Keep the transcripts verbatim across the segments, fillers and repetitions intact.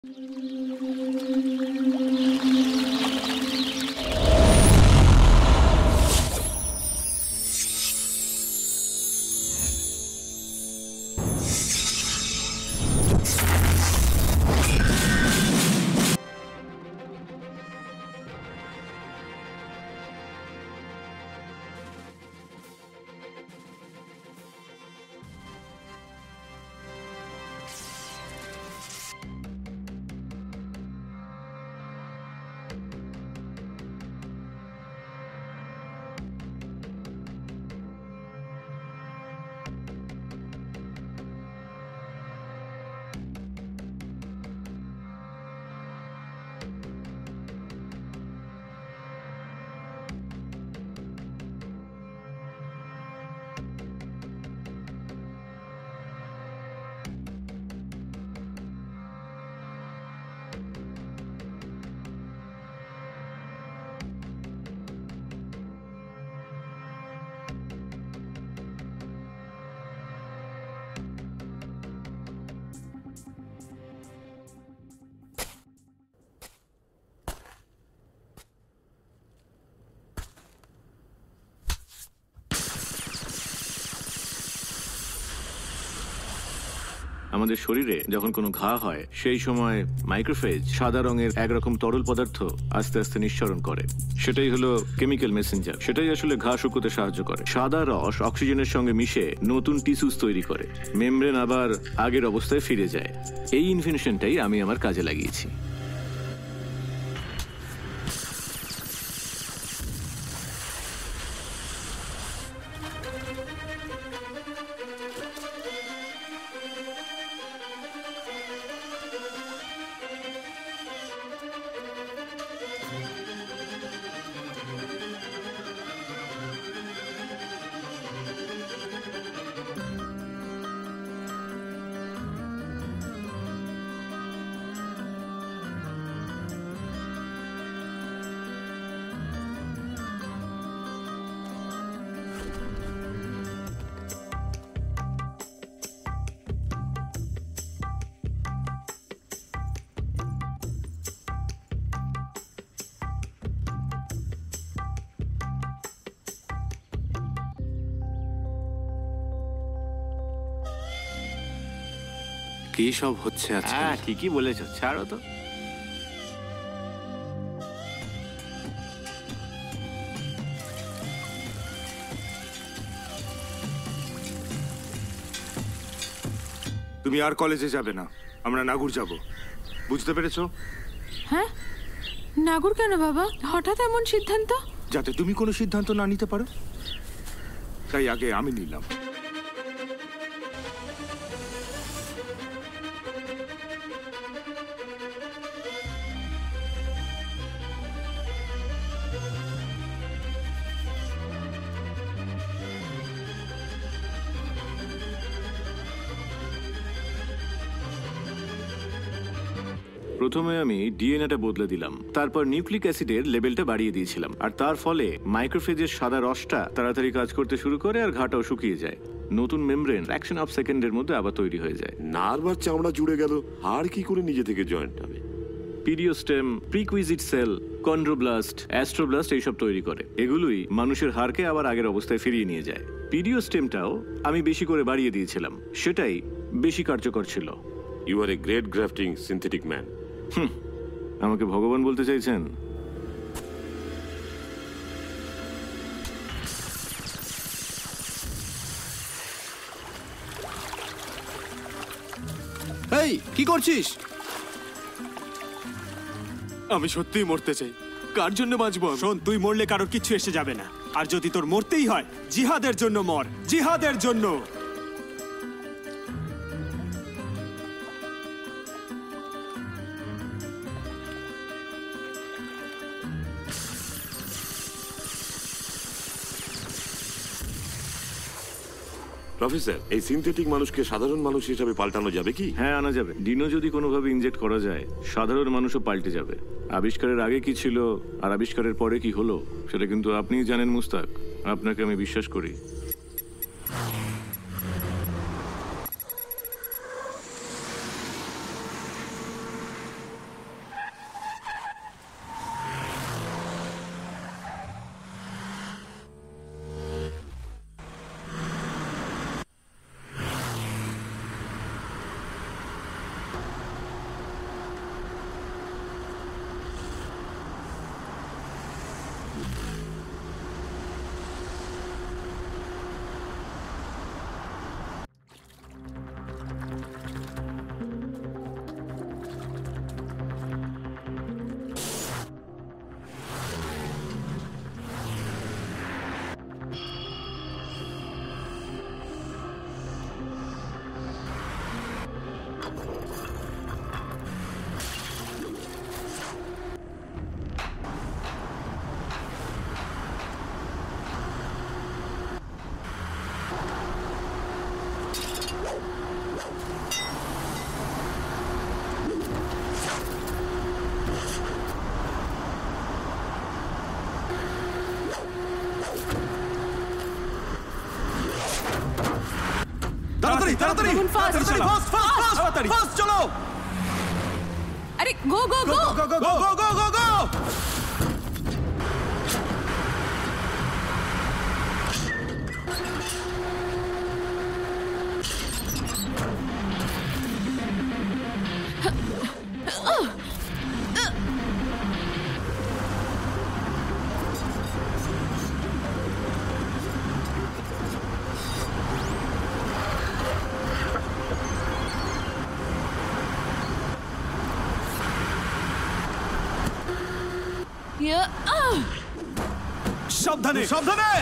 আমাদের শরীরে যখন কোনো ঘা হয় সেই সময় মাইক্রোফেজ সাদা রঙের একরকম তরল পদার্থ আস্তে আস্তে নিঃসরণ করে। সেটাই হলো কেমিক্যাল মেসেঞ্জার। সেটাই আসলে ঘা শুকোতে সাহায্য করে। সাদা রস অক্সিজেনের সঙ্গে মিশে নতুন টিস্যুস তৈরি করে, মেমব্রেন আবার আগের অবস্থায় ফিরে যায়। এই ইনভেনশনটাই আমি আমার কাজে লাগিয়েছি। কি সব হচ্ছে আজকে? হ্যাঁ, ঠিকই বলেছো, ছাড়ো তো। তুমি আর কলেজে যাবে না, আমরা নাগুর যাব, বুঝতে পেরেছো? হ্যাঁ, নাগুর কেন বাবা? হঠাৎ এমন সিদ্ধান্ত? যাতে তুমি কোনো সিদ্ধান্ত না নিতে পারো, তাই আগে আমি নিলাম। প্রথমে আমি ডিএনএটা বদলে দিলাম, তারপর নিউক্লিক অ্যাসিডের লেভেলটা বাড়িয়ে দিয়েছিলাম, আর তার ফলে মাইক্রোফেজের সাদা রসটা তাড়াতাড়ি কাজ করতে শুরু করে আর ঘাটাও শুকিয়ে যায়। নতুন মেমব্রেন ফ্র্যাকশন অফ সেকেন্ডের মধ্যে আবার তৈরি হয়ে যায়। নার্ভ আর চামড়া জুড়ে গেল, আর কি করে নিজে থেকে জয়েন্ট হবে? পিডিওস্টেম, প্রিকুইজিট সেল, কন্ড্রোব্লাস্ট, অ্যাস্ট্রোব্লাস্ট এইসব তৈরি করে। এগুলোই মানুষের হাড়কে আবার আগের অবস্থায় ফিরিয়ে নিয়ে যায়। পিডিওস্টেমটাও আমি বেশি করে বাড়িয়ে দিয়েছিলাম, সেটাই বেশি কার্যকর ছিল। You are a great grafting synthetic man. Hmm, আমাকে ভগবান বলতে চাইছেন? এই কি করছিস? আমি সত্যিই মরতে চাই। কার জন্য বাঁচবো? শোন, তুই মরলে কারোর কিচ্ছু এসে যাবে না, আর যদি তোর মরতেই হয় জিহাদের জন্য মর, জিহাদের জন্য। প্রফেসর, এই সিনথেটিক মানুষকে সাধারণ মানুষ হিসেবে পাল্টানো যাবে কি? হ্যাঁ, আনা যাবে। ডিনো যদি কোনোভাবে ইনজেক্ট করা যায়, সাধারণ মানুষও পাল্টে যাবে। আবিষ্কারের আগে কি ছিল আর আবিষ্কারের পরে কি হলো সেটা কিন্তু আপনিই জানেন মুস্তাক। আপনাকে আমি বিশ্বাস করি। এখন ফাস্ট তাড়াতাড়ি ফাস্ট চলো আরে গো গো গো গো গো গো গো গো গো ইয়া, আহ! সাবধানে সাবধানে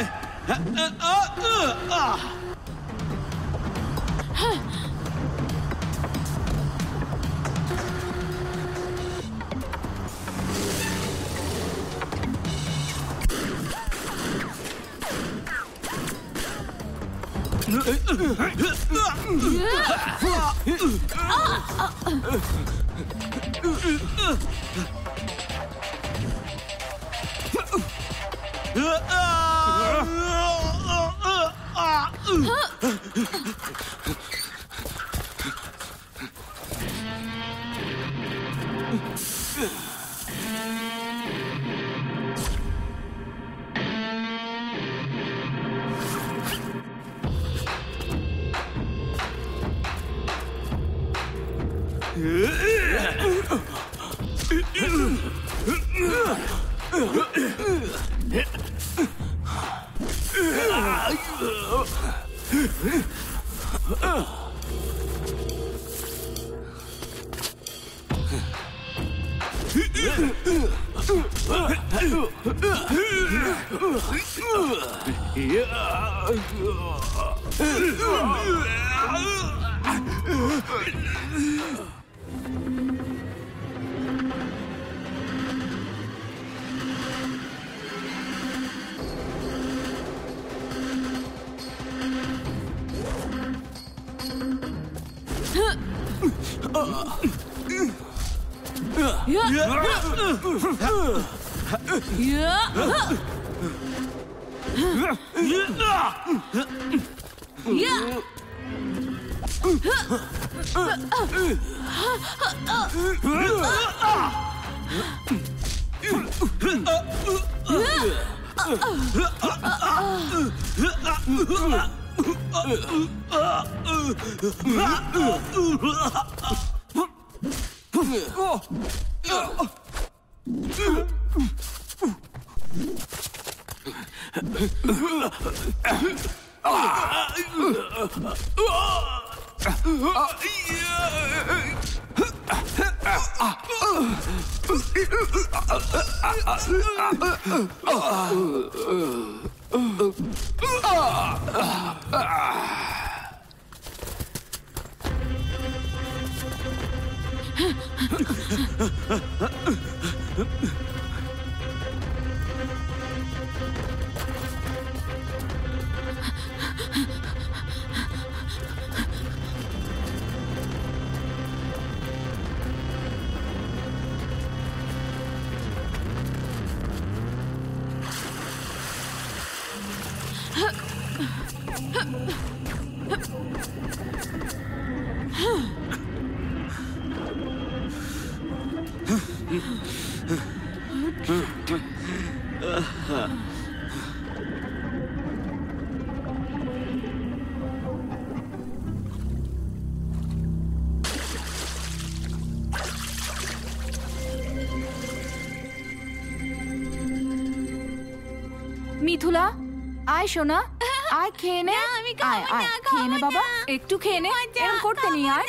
মিথুলা আয় সোনা আয় খেয়ে নে আমি আয় খাবো আয় না, খেয়ে নে খাবো বাবা না। একটু খেয়ে নে এরকম করতে নি আয়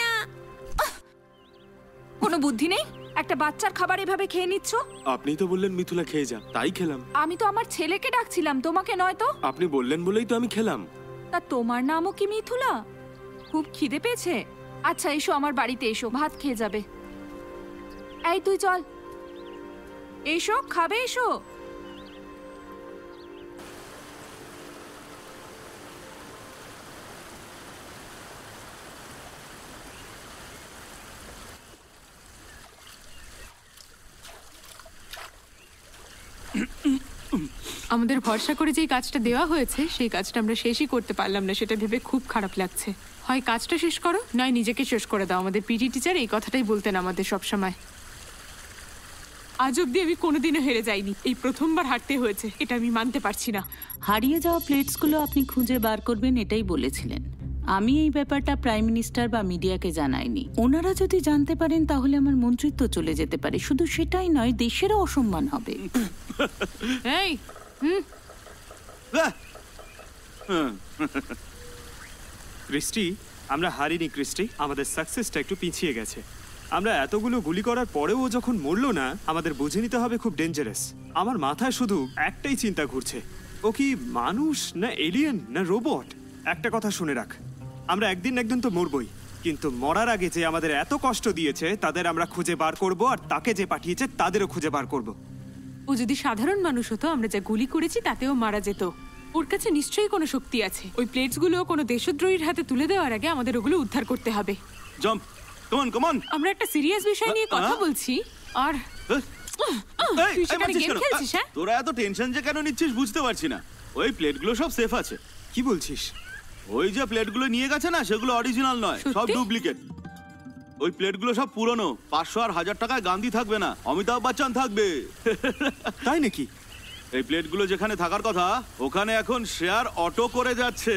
কোনো বুদ্ধি নেই একটা বাচ্চার খাবার এভাবে খেয়ে নিচ্ছ আপনি তো বললেন মিথুলা খেয়ে যা তাই খেলাম আমি তো আমার ছেলেকে ডাকছিলাম তোমাকে নয় তো আপনি বললেন বলেই তো আমি খেলাম তা তোমার নামও কি মিথুলা খুব খিদে পেয়েছে আচ্ছা এসো আমার বাড়িতে এসো ভাত খেয়ে যাবে এই তুই চল এসো খাবে এসো আমাদের ভরসা করে যেই কাজটা দেওয়া হয়েছে সেই কাজটা আমরা শেষই করতে পারলাম না, সেটা ভেবে খুব খারাপ লাগছে। হয় কাজটা শেষ করো, নয় নিজেকে শেষ করে দাও। আমাদের পিটি টিচার এই কথাটাই বলতেন আমাদের সবসময়। আজ অব্দি আমি কোনোদিনও হেরে যাইনি, এই প্রথমবার হারতে হয়েছে, এটা আমি মানতে পারছি না। হারিয়ে যাওয়া প্লেটসগুলো আপনি খুঁজে বার করবেন এটাই বলেছিলেন। আমি এই ব্যাপারটা প্রাইম মিনিস্টার বা মিডিয়াকে জানাইনি। ওনারা যদি জানতে পারেন তাহলে আমার মন্ত্রিত্ব চলে যেতে পারে। শুধু সেটাই নয়, দেশেরও অসম্মান হবে। এই হুম ক্রিস্টি, আমরা হারিনি ক্রিস্টি, আমাদের সাকসেসটা একটু পিছিয়ে গেছে। আমরা এতগুলো গুলি করার পরেও যখন মরলো না, আমাদের বুঝে নিতে হবে খুব ডেঞ্জারাস। আমার মাথায় শুধু একটাই চিন্তা ঘুরছে, ও কি মানুষ না এলিয়েন না রোবট? একটা কথা শুনে রাখ, আমরা একদিন একদিন তো মরবই, কিন্তু মরার আগে যে আমাদের এত কষ্ট দিয়েছে তাদের আমরা খুঁজে বার করব, আর তাকে যে পাঠিয়েছে তাদেরও খুঁজে বার করব। ও যদি সাধারণ মানুষ হতো, আমরা যা গুলি করেছি তাতেও মারা যেত। ওর কাছে নিশ্চয়ই কোনো শক্তি আছে। ওই প্লেটসগুলো কোনো দেশদ্রোহীর হাতে তুলে দেওয়ার আগে আমাদের ওগুলো উদ্ধার করতে হবে। Jump, come on come on. আমরা একটা সিরিয়াস বিষয় নিয়ে কথা বলছি, আর তুই সেখানে গেম খেলছিস। হ্যাঁ, তোরা এত টেনশন যে কেন নিচ্ছিস বুঝতে পারছি না। ওই প্লেটগুলো সব সেফ আছে। কি বলছিস? ওই যে প্লেটগুলো নিয়ে গেছে না, সেগুলো অরিজিনাল নয়, সব সত্যি? ডুপ্লিকেট। ওই প্লেটগুলো সব পুরনো। পাঁচশো আর হাজার টাকায় গান্ধী থাকবে না, অমিতাভ বচ্চন থাকবে। তাই নাকি? এই প্লেটগুলো যেখানে থাকার কথা ওখানে এখন শেয়ার অটো করে যাচ্ছে।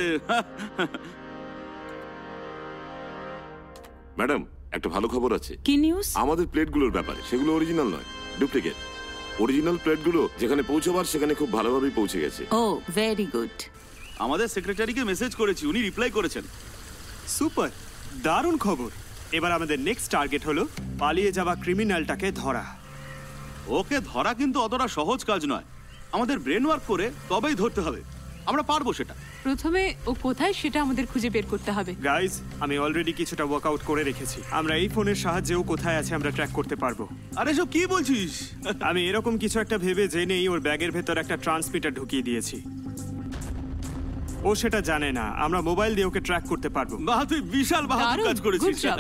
ম্যাডাম, একটা ভালো খবর আছে। কি নিউজ? আমাদের প্লেটগুলোর ব্যাপারে, সেগুলো অরিজিনাল নয়, ডুপ্লিকেট। অরিজিনাল প্লেটগুলো যেখানে পৌঁছবার সেখানে খুব ভালোভাবেই পৌঁছে গেছে। Oh very good. আমাদের সেক্রেটারিকে মেসেজ করেছি, উনি রিপ্লাই করেছেন। সুপার, দারুণ খবর। এবার আমাদের নেক্সট টার্গেট হলো পালিয়ে যাওয়া ক্রিমিনালটাকে ধরা। ওকে ধরা কিন্তু অতটা সহজ কাজ নয়। আমাদের ব্রেন ওয়ার্ক করে তবেই ধরতে হবে। আমরা পারবো সেটা। প্রথমে ও কোথায় সেটা আমাদের খুঁজে বের করতে হবে। গাইজ, আমি অলরেডি কিছুটা ওয়ার্কআউট করে রেখেছি। আমরা এই ফোনের সাহায্যে ও কোথায় আছে আমরা ট্র্যাক করতে পারবো। আরে সব কি বলছিস? আমি এরকম কিছু একটা ভেবে জেনেই ওর ব্যাগের ভেতর একটা ট্রান্সমিটার ঢুকিয়ে দিয়েছি। ও সেটা জানে না, আমরা মোবাইল দিয়ে ওকে ট্র্যাক করতে পারবো। বাহ, তুই বিশাল বাহাদুর দারুণ, কাজ করেছিস। good job।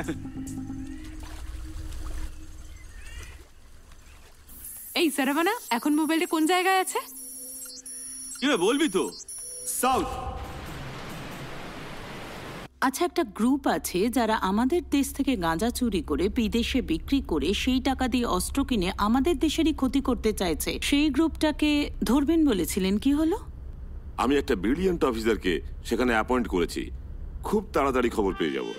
এই সারাভানা, এখন মোবাইলটা কোন জায়গায় আছে? কি রে, বলবি তো? সাউথ। আচ্ছা, একটা গ্রুপ আছে যারা আমাদের দেশ থেকে গাঁজা চুরি করে বিদেশে বিক্রি করে সেই টাকা দিয়ে অস্ত্র কিনে আমাদের দেশেরই ক্ষতি করতে চাইছে। সেই গ্রুপটাকে ধরবেন বলেছিলেন, কি হলো? আমি একটা ব্রিলিয়ান্ট অফিসারকে সেখানে অ্যাপয়েন্ট করেছি। খুব তাড়াতাড়ি খবর পেয়ে যাব।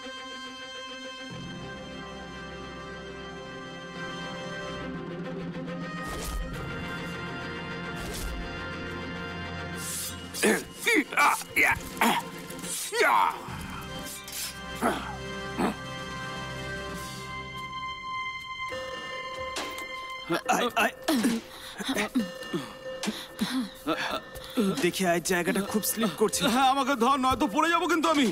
দেখি আজ জায়গাটা খুব স্লিপ করছে। হ্যাঁ, আমাকে ধর, নয়তো পড়ে যাবো কিন্তু আমি।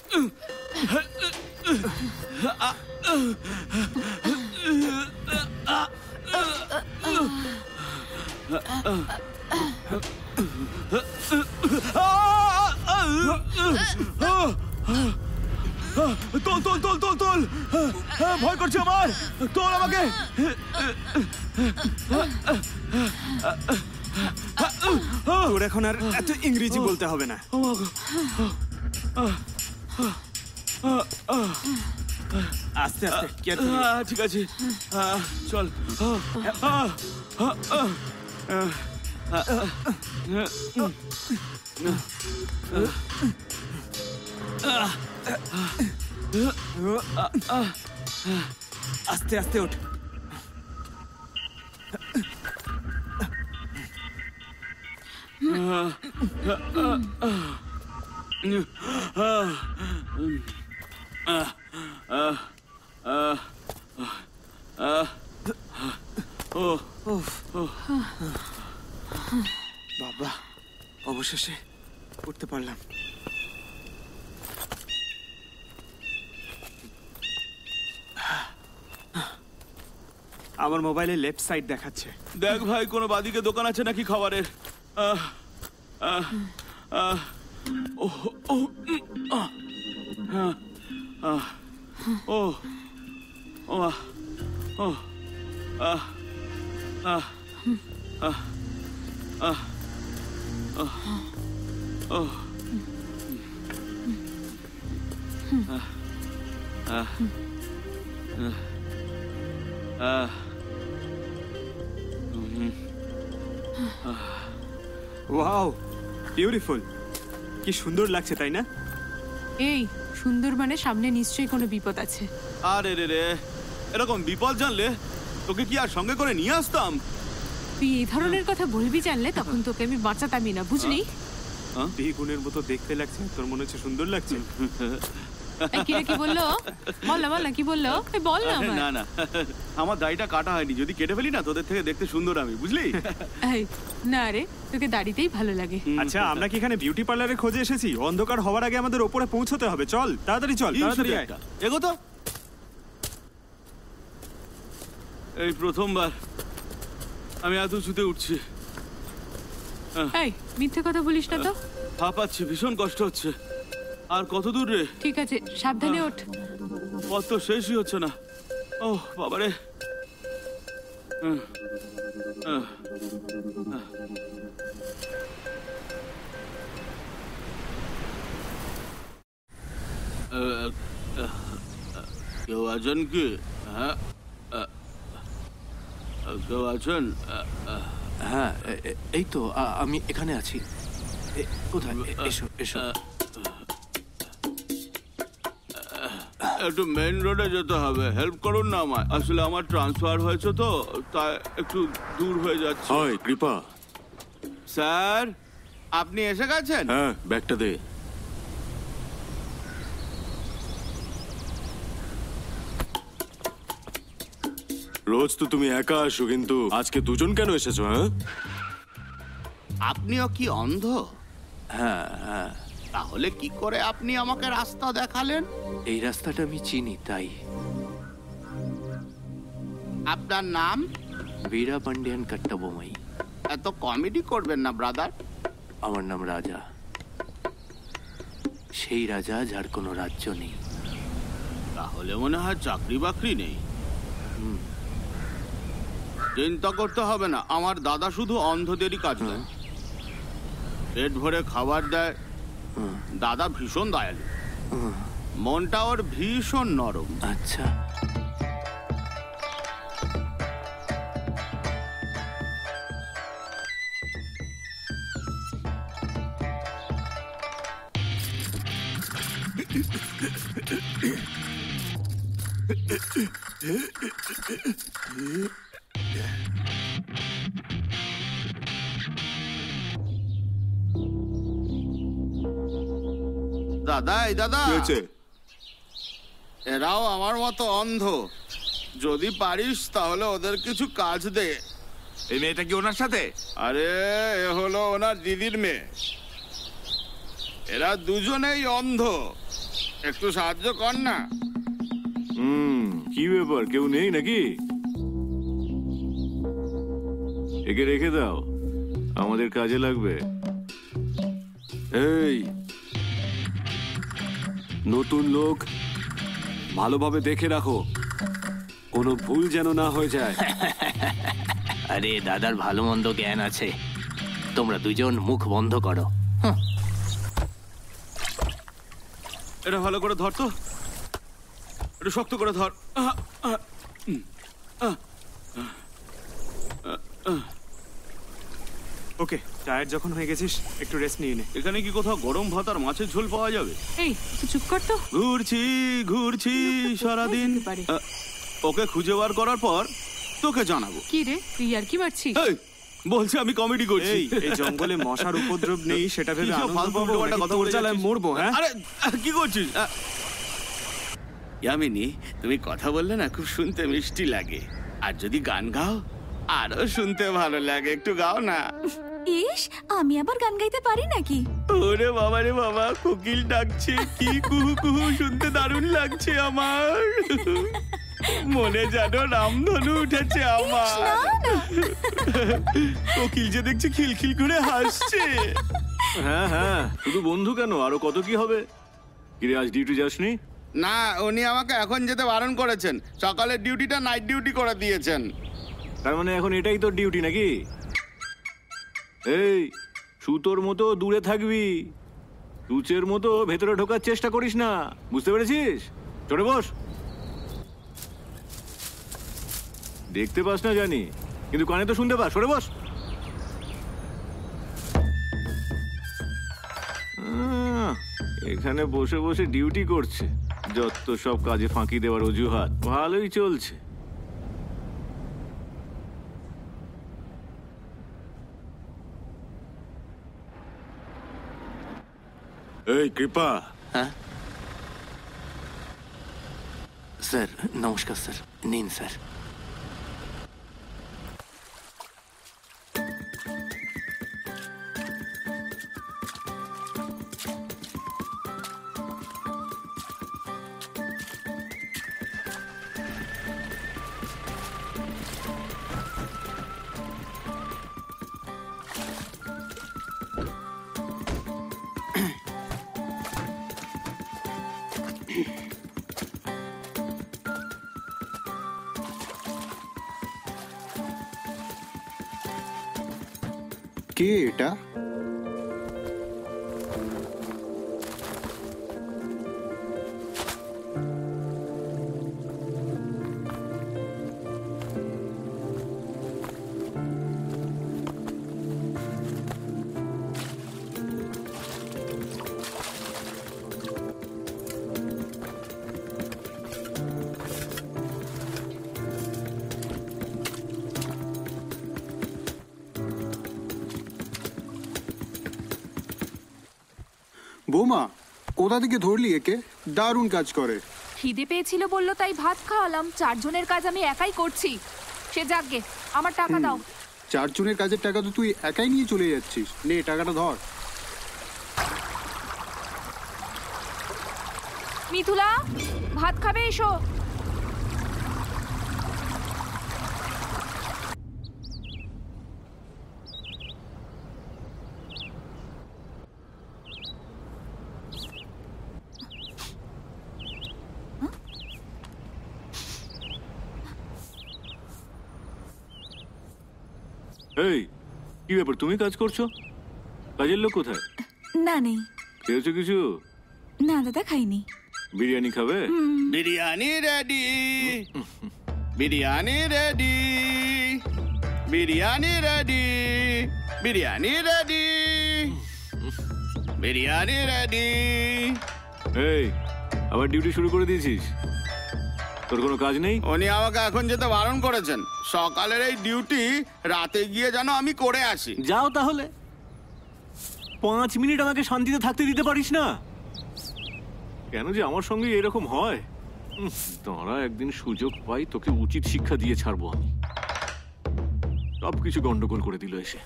তোল তোল তোল তোল তোল, ভয় করছে আমার, তোল আমাকে। তোর এখন আর এত ইংরেজি বলতে হবে না। আস্তে আস্তে, carefully। ঠিক আছে, চল। আস্তে আস্তে ওঠ। বাবা, অবশেষে উঠতে পারলাম। আমার মোবাইলে লেফট সাইড দেখাচ্ছে। দেখ ভাই, কোনো বাদিকে দোকান আছে নাকি খাবারের? আহ, আহ, আহ, ও, ও, উম, আহ, আহ, আহ, ও, ও, আহ, ও, আহ, আহ, আহ, আহ আহ আহ আহ আহ ওয়াও বিউটিফুল, কি সুন্দর লাগছে তাই না? এই সুন্দরবনের সামনে নিশ্চয়ই কোনো বিপদ আছে। আরে রে রে, এরকম বিপদ জানলে তোকে কি আর সঙ্গে করে নিয়ে আসতাম? তুই এই ধরনের কথা বলবি জানলে তখন তোকে আমি বাঁচাতামই না, বুঝলি? বেগুনের মতো দেখতে লাগছে, তোর মনে হচ্ছে সুন্দর লাগছে? এই, কিরে কি বললো? বল না বল না কি বললো? এই বল না আমায়। না না, আমার দাড়িটা কাটা হয়নি, যদি কেটে ফেলি না তোদের থেকে দেখতে সুন্দর আমি, বুঝলি? এই, না রে, তোকে দাড়িতেই ভালো লাগে। আচ্ছা, আমরা কি এখানে বিউটি পার্লারের খোঁজে এসেছি? অন্ধকার হওয়ার আগে আমাদের ওপরে পৌঁছতে হবে। চল তাড়াতাড়ি চল, তাড়াতাড়ি আয়। এগো তো। এই প্রথমবার আমি এত উঁচুতে উঠছি। এই মিথ্যে কথা বলিস না তো। হাঁপাচ্ছি, ভীষণ কষ্ট হচ্ছে। আর কত দূর রে? ঠিক আছে, সাবধানে ওঠ। পথ তো শেষই হচ্ছে না। ওহ বাবারে। হুম, হুম, হুম। আহ, আহ, কেউ আছেন কি? হ্যাঁ, আহ, কেউ আছেন? আহ, আহ, হ্যাঁ, এ- এ- এই তো আ- আমি এখানে আছি। এ- কোথায়? এ- এসো এসো। একটু মেইন রোডে যেতে হবে, হেল্প করুন না আমায়। আসলে আমার ট্রান্সফার হয়েছে তো, তাই একটু দূর হয়ে যাচ্ছে। হাই কৃপা। স্যার, আপনি এসে গেছেন? হ্যাঁ, ব্যাগটা দে। রোজ তো তুমি একা আসো, কিন্তু আজকে দুজন কেন এসেছো? হ্যাঁ, আপনিও কি অন্ধ? হ্যাঁ হ্যাঁ, তাহলে কি করে আপনি আমাকে রাস্তা দেখালেন? এই রাস্তাটা আমি চিনি তাই। আপনার নাম? বীরা পান্ডিয়ান কাট্টাবোমাই। এত কমেডি করবেন না ব্রাদার। আমার নাম রাজা, সেই রাজা যার কোনো রাজ্য নেই। তাহলে মনে হয় চাকরি বাকরি নেই। চিন্তা করতে হবে না, আমার দাদা শুধু অন্ধদেরই কাজ দেয়, পেট ভরে খাবার দেয়। দাদা ভীষণ দয়ালু, মনটা ওর ভীষণ নরম। আচ্ছা, দাদা, এই দাদা, কি হয়েছে? এরাও আমার মতো অন্ধ। যদি পারিস তাহলে ওদের কিছু কাজ দে। এই মেয়েটা কি ওনার সাথে? আরে এ হলো ওনার দিদির মেয়ে, এরা দুজনেই অন্ধ, একটু সাহায্য কর না। হুম, কি ব্যাপার, কেউ নেই নাকি? একে রেখে দাও, আমাদের কাজে লাগবে। এই নতুন লোক, ভালোভাবে দেখে রাখো, কোনো ভুল যেন না হয়ে যায়। আরে দাদার ভালো মন্দ জ্ঞান আছে, তোমরা দুজন মুখ বন্ধ করো। এটা ভালো করে ধর তো, একটু শক্ত করে ধর। আহ, আহ, উম, আহ, আহ, আহ। ওকে, টায়ার যখন হয়ে গেছিস একটু রেস্ট নিয়ে নে। এখানে কি কোথাও গরম ভাত আর মাছের ঝোল পাওয়া যাবে? এই তুই চুপ কর তো। ঘুরছি ঘুরছি সারাদিন। যেতে পারে। আহ, ওকে খুঁজে বার করার পর তোকে জানাবো। কি রে, তুই আর কি মারছিস? এই, বলছি আমি কমেডি করছি। এই এই জঙ্গলে মশার উপদ্রব নেই সেটা ভেবে কিসব আনন্দ ফালতু পাবো, উল্টোপাল্টা নাকি কথা তোর বলে জ্বালায় যাচ্ছিস? মরবো? হ্যাঁ, আরে আহ, কি করছিস? আহ, ইয়ামিনী, তুমি কথা বললে না খুব শুনতে মিষ্টি লাগে, আর যদি গান গাও আরো শুনতে ভালো লাগে। একটু গাও না। ইস, আমি আবার গান গাইতে পারি নাকি? ওরে বাবা রে বাবা, কোকিল ডাকছে, কি কুহু কুহু, শুনতে দারুণ লাগছে আমার। মনে যেন রামধনু উঠেছে আমার। কোকিল যে দেখছি খিলখিল করে হাসছে। হ্যাঁ হ্যাঁ, শুধু বন্ধু কেন, আরো কত কি হবে। কিরে, আজ ডিউটি যাসনি? না, উনি আমাকে এখন যেতে বারণ করেছেন, সকালের ডিউটিটা নাইট ডিউটি করে দিয়েছেন। তার মানে এখন এটাই তোর ডিউটি নাকি? এই সুতোর মতো দূরে থাকবি, সূচের মতো ভেতরে ঢোকার চেষ্টা করিস না, বুঝতে পেরেছিস? চলে বস। দেখতে পাস না জানি, কিন্তু কানে তো শুনতে পাস। সরে বস। আহ, এখানে বসে বসে ডিউটি করছে, যত সব কাজে ফাঁকি দেওয়ার অজুহাত। ভালোই চলছে। এই কৃপা, হ্যাঁ স্যার, নমস্কার স্যার, নিন স্যার। কে এটা? বৌমা, কোথা থেকে ধরলি একে? দারুণ কাজ করে। খিদে পেয়েছিল বললো তাই ভাত খাওয়ালাম। চারজনের কাজ আমি একাই করছি। সে যাকগে, আমার টাকা দাও। চারজনের কাজের টাকা তো তুই একাই নিয়ে চলে যাচ্ছিস। নে টাকাটা ধর। মিথুলা, ভাত খাবে? এসো। এই কি ব্যাপার, তুমি কাজ করছো? কাজের লোক কোথায়? না নেই। খেয়েছো কিছু? না দাদা, খাইনি। বিরিয়ানি খাবে? Biryani ready, biryani ready, biryani ready, biryani ready, biryani ready. এই আবার ডিউটি শুরু করে দিয়েছিস? তোর কোনো কাজ নেই? উনি আমাকে এখন যেতে বারণ করেছেন। সকালের এই ডিউটি রাতে গিয়ে যেন আমি করে আসি। যাও তাহলে। পাঁচ মিনিট আমাকে শান্তিতে থাকতে দিতে পারিস না? কেন যে আমার সঙ্গে এরকম হয়? উম, দাঁড়া, একদিন সুযোগ পাই তোকে উচিত শিক্ষা দিয়ে ছাড়বো আমি। সবকিছু গন্ডগোল করে দিল এসে।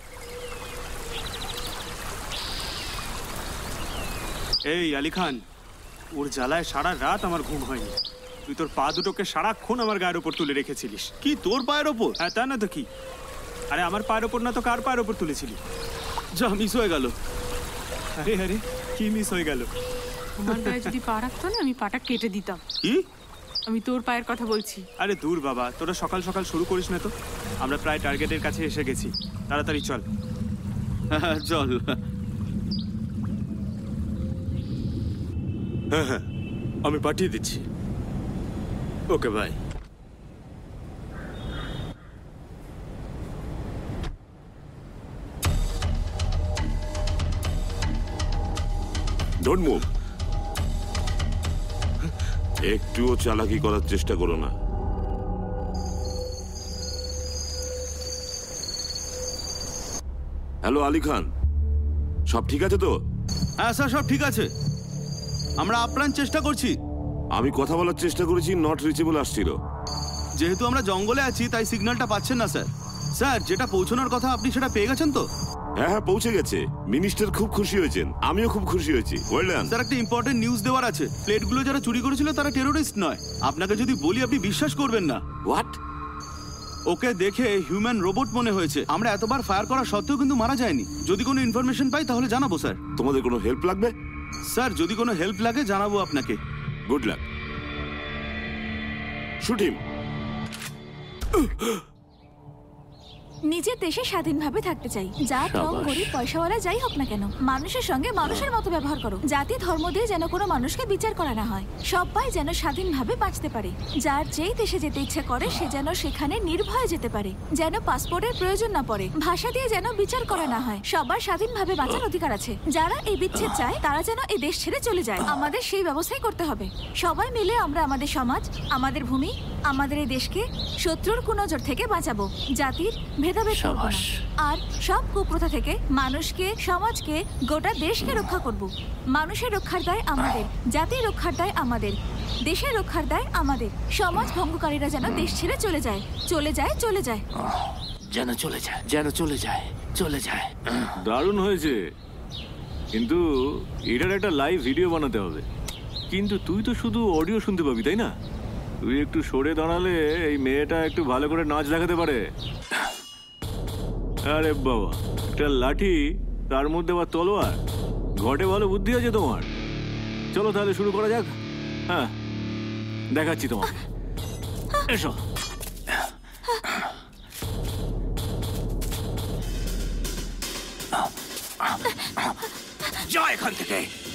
এই আলী খান, ওর জ্বালায় সারা রাত আমার ঘুম হয়নি। তুই তোর পা দুটোকে সারাক্ষণ আমার গায়ের ওপর তুলে রেখেছিলিস। কি তোর পায়ের ওপর? হ্যাঁ, তা না তো কি? আরে আমার পায়ের ওপর না তো কার পায়ের ওপর তুলেছিলি? যা মিস হয়ে গেল। আরে আরে, কি মিস হয়ে গেল? তোমার গায়ে যদি পা রাখতো না, আমি পাটা কেটে দিতাম। কি? আমি তোর পায়ের কথা বলছি। আরে দূর বাবা, তোরা সকাল সকাল শুরু করিস না তো। আমরা প্রায় টার্গেটের কাছে এসে গেছি। তাড়াতাড়ি চল। চল। হ্যাঁ হ্যাঁ, আমি পাঠিয়ে দিচ্ছি। ওকে ভাই। Don't move. একটুও চালাকি করার চেষ্টা করো না। হ্যালো আলী খান, সব ঠিক আছে তো? হ্যাঁ স্যার, সব ঠিক আছে। আমরা আপ্রাণ চেষ্টা করছি। আমি কথা বলার চেষ্টা করেছি, নট রিচেবল আসছিল। যেহেতু আমরা জঙ্গলে আছি তাই সিগন্যালটা পাচ্ছেন না স্যার। স্যার, যেটা পৌঁছানোর কথা আপনি সেটা পেয়ে গেছেন তো? হ্যাঁ হ্যাঁ, পৌঁছে গেছে। মিনিস্টার খুব খুশি হয়েছেন, আমিও খুব খুশি হয়েছি। Well done. স্যার, একটা ইম্পর্টেন্ট নিউজ দেওয়ার আছে। প্লেটগুলো যারা চুরি করেছিল তারা টেরোরিস্ট নয়। আপনাকে যদি বলি আপনি বিশ্বাস করবেন না। হোয়াট? ওকে দেখে হিউম্যান রোবট মনে হয়েছে। আমরা এতবার ফায়ার করা সত্ত্বেও কিন্তু মারা যায়নি। যদি কোনো ইনফরমেশন পাই তাহলে জানাবো স্যার। তোমাদের কোনো হেল্প লাগবে? স্যার, যদি কোনো হেল্প লাগে জানাবো আপনাকে। Good luck. Shoot him. নিজের দেশে স্বাধীনভাবে থাকতে চাই। জাত, রং, সাবাস। গরিব, পয়সাওয়ালা যাই হোক না কেন, মানুষের সঙ্গে মানুষের মতো ব্যবহার করো। জাতি ধর্ম দিয়ে যেন কোনো মানুষকে বিচার করা না হয়। সবাই যেন স্বাধীনভাবে বাঁচতে পারে। যার যেই দেশে যেতে ইচ্ছে করে সে যেন সেখানে নির্ভয়ে যেতে পারে। যেন পাসপোর্টের প্রয়োজন না পড়ে। ভাষা দিয়ে যেন বিচার করা না হয়। সবার স্বাধীনভাবে বাঁচার অধিকার আছে। যারা এই বিচ্ছেদ চায় তারা যেন এই দেশ ছেড়ে চলে যায়। আমাদের সেই ব্যবস্থাই করতে হবে। সবাই মিলে আমরা আমাদের সমাজ, আমাদের ভূমি, আমাদের এই দেশকে শত্রুর কুনজর থেকে বাঁচাবো। জাতির ভেদাভেদ করব না। আর সব কুপ্রথা থেকে মানুষকে, সমাজকে, গোটা দেশকে রক্ষা করব। মানুষের রক্ষার দায় আমাদের, জাতির রক্ষার দায় আমাদের, দেশের রক্ষার দায় আমাদের। সমাজ ভঙ্গকারীরা যেন দেশ ছেড়ে চলে যায়, চলে যায়, চলে যায়। যেন চলে যায়, যেন চলে যায়, চলে যায়। দারুণ হয়েছে, কিন্তু এটার একটা লাইভ ভিডিও বানাতে হবে। কিন্তু তুই তো শুধু অডিও শুনতে পাবি, তাই না? তুই একটু সরে দাঁড়ালে এই মেয়েটা একটু ভালো করে নাচ দেখাতে পারে। আরে বাবা, একটা লাঠি, তার মধ্যে আবার তলোয়ার, ঘটে ভালো বুদ্ধি আছে তোমার। চলো তাহলে শুরু করা যাক। হ্যাঁ, দেখাচ্ছি তোমাকে, এসো। যা এখান থেকে।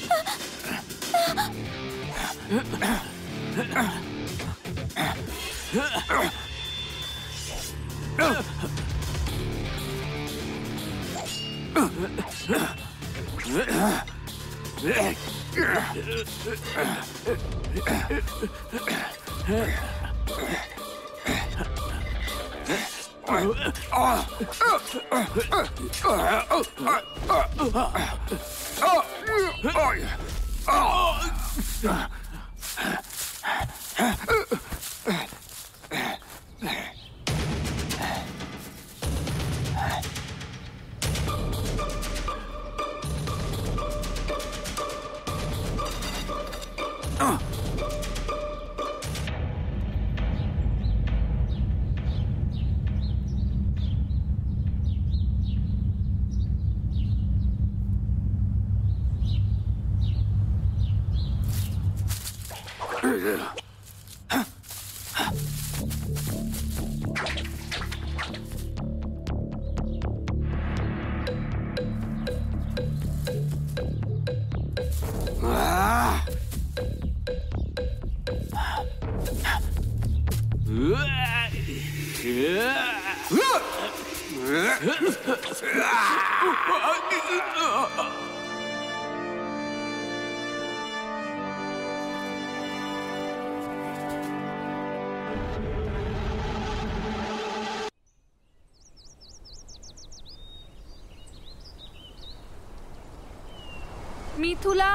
মিথুলা,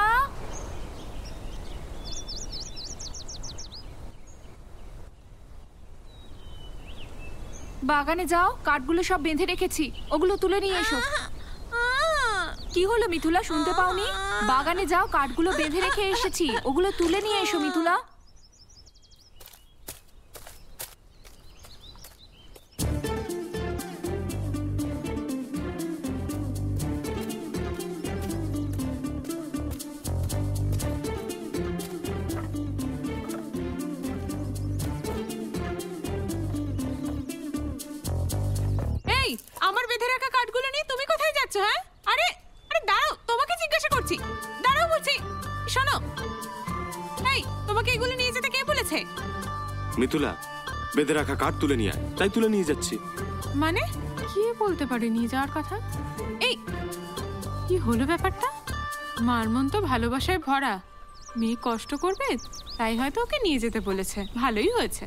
বাগানে যাও, কাঠগুলো সব বেঁধে রেখেছি, ওগুলো তুলে নিয়ে এসো। কি হলো মিথুলা, শুনতে পাওনি? বাগানে যাও, কাঠগুলো বেঁধে রেখে এসেছি, ওগুলো তুলে নিয়ে এসো মিথুলা। আমার বেঁধে রাখা কাঠগুলো নিয়ে তুমি কোথায় যাচ্ছ? হ্যাঁ, আরে আরে দাঁড়াও, তোমাকে জিজ্ঞাসা করছি। দাঁড়াও বলছি, শোনো। এই, তোমাকে এগুলো নিয়ে যেতে কে বলেছে? মিথুলা, বেঁধে রাখা কাঠ তুলে নিয়ে আয়। তাই তুলে নিয়ে যাচ্ছি। মানে কি বলতে পারে নিয়ে যাওয়ার কথা? এই কি হলো ব্যাপারটা? মার মন তো ভালোবাসায় ভরা। মেয়ে কষ্ট করবে তাই হয়তো ওকে নিয়ে যেতে বলেছে। ভালোই হয়েছে।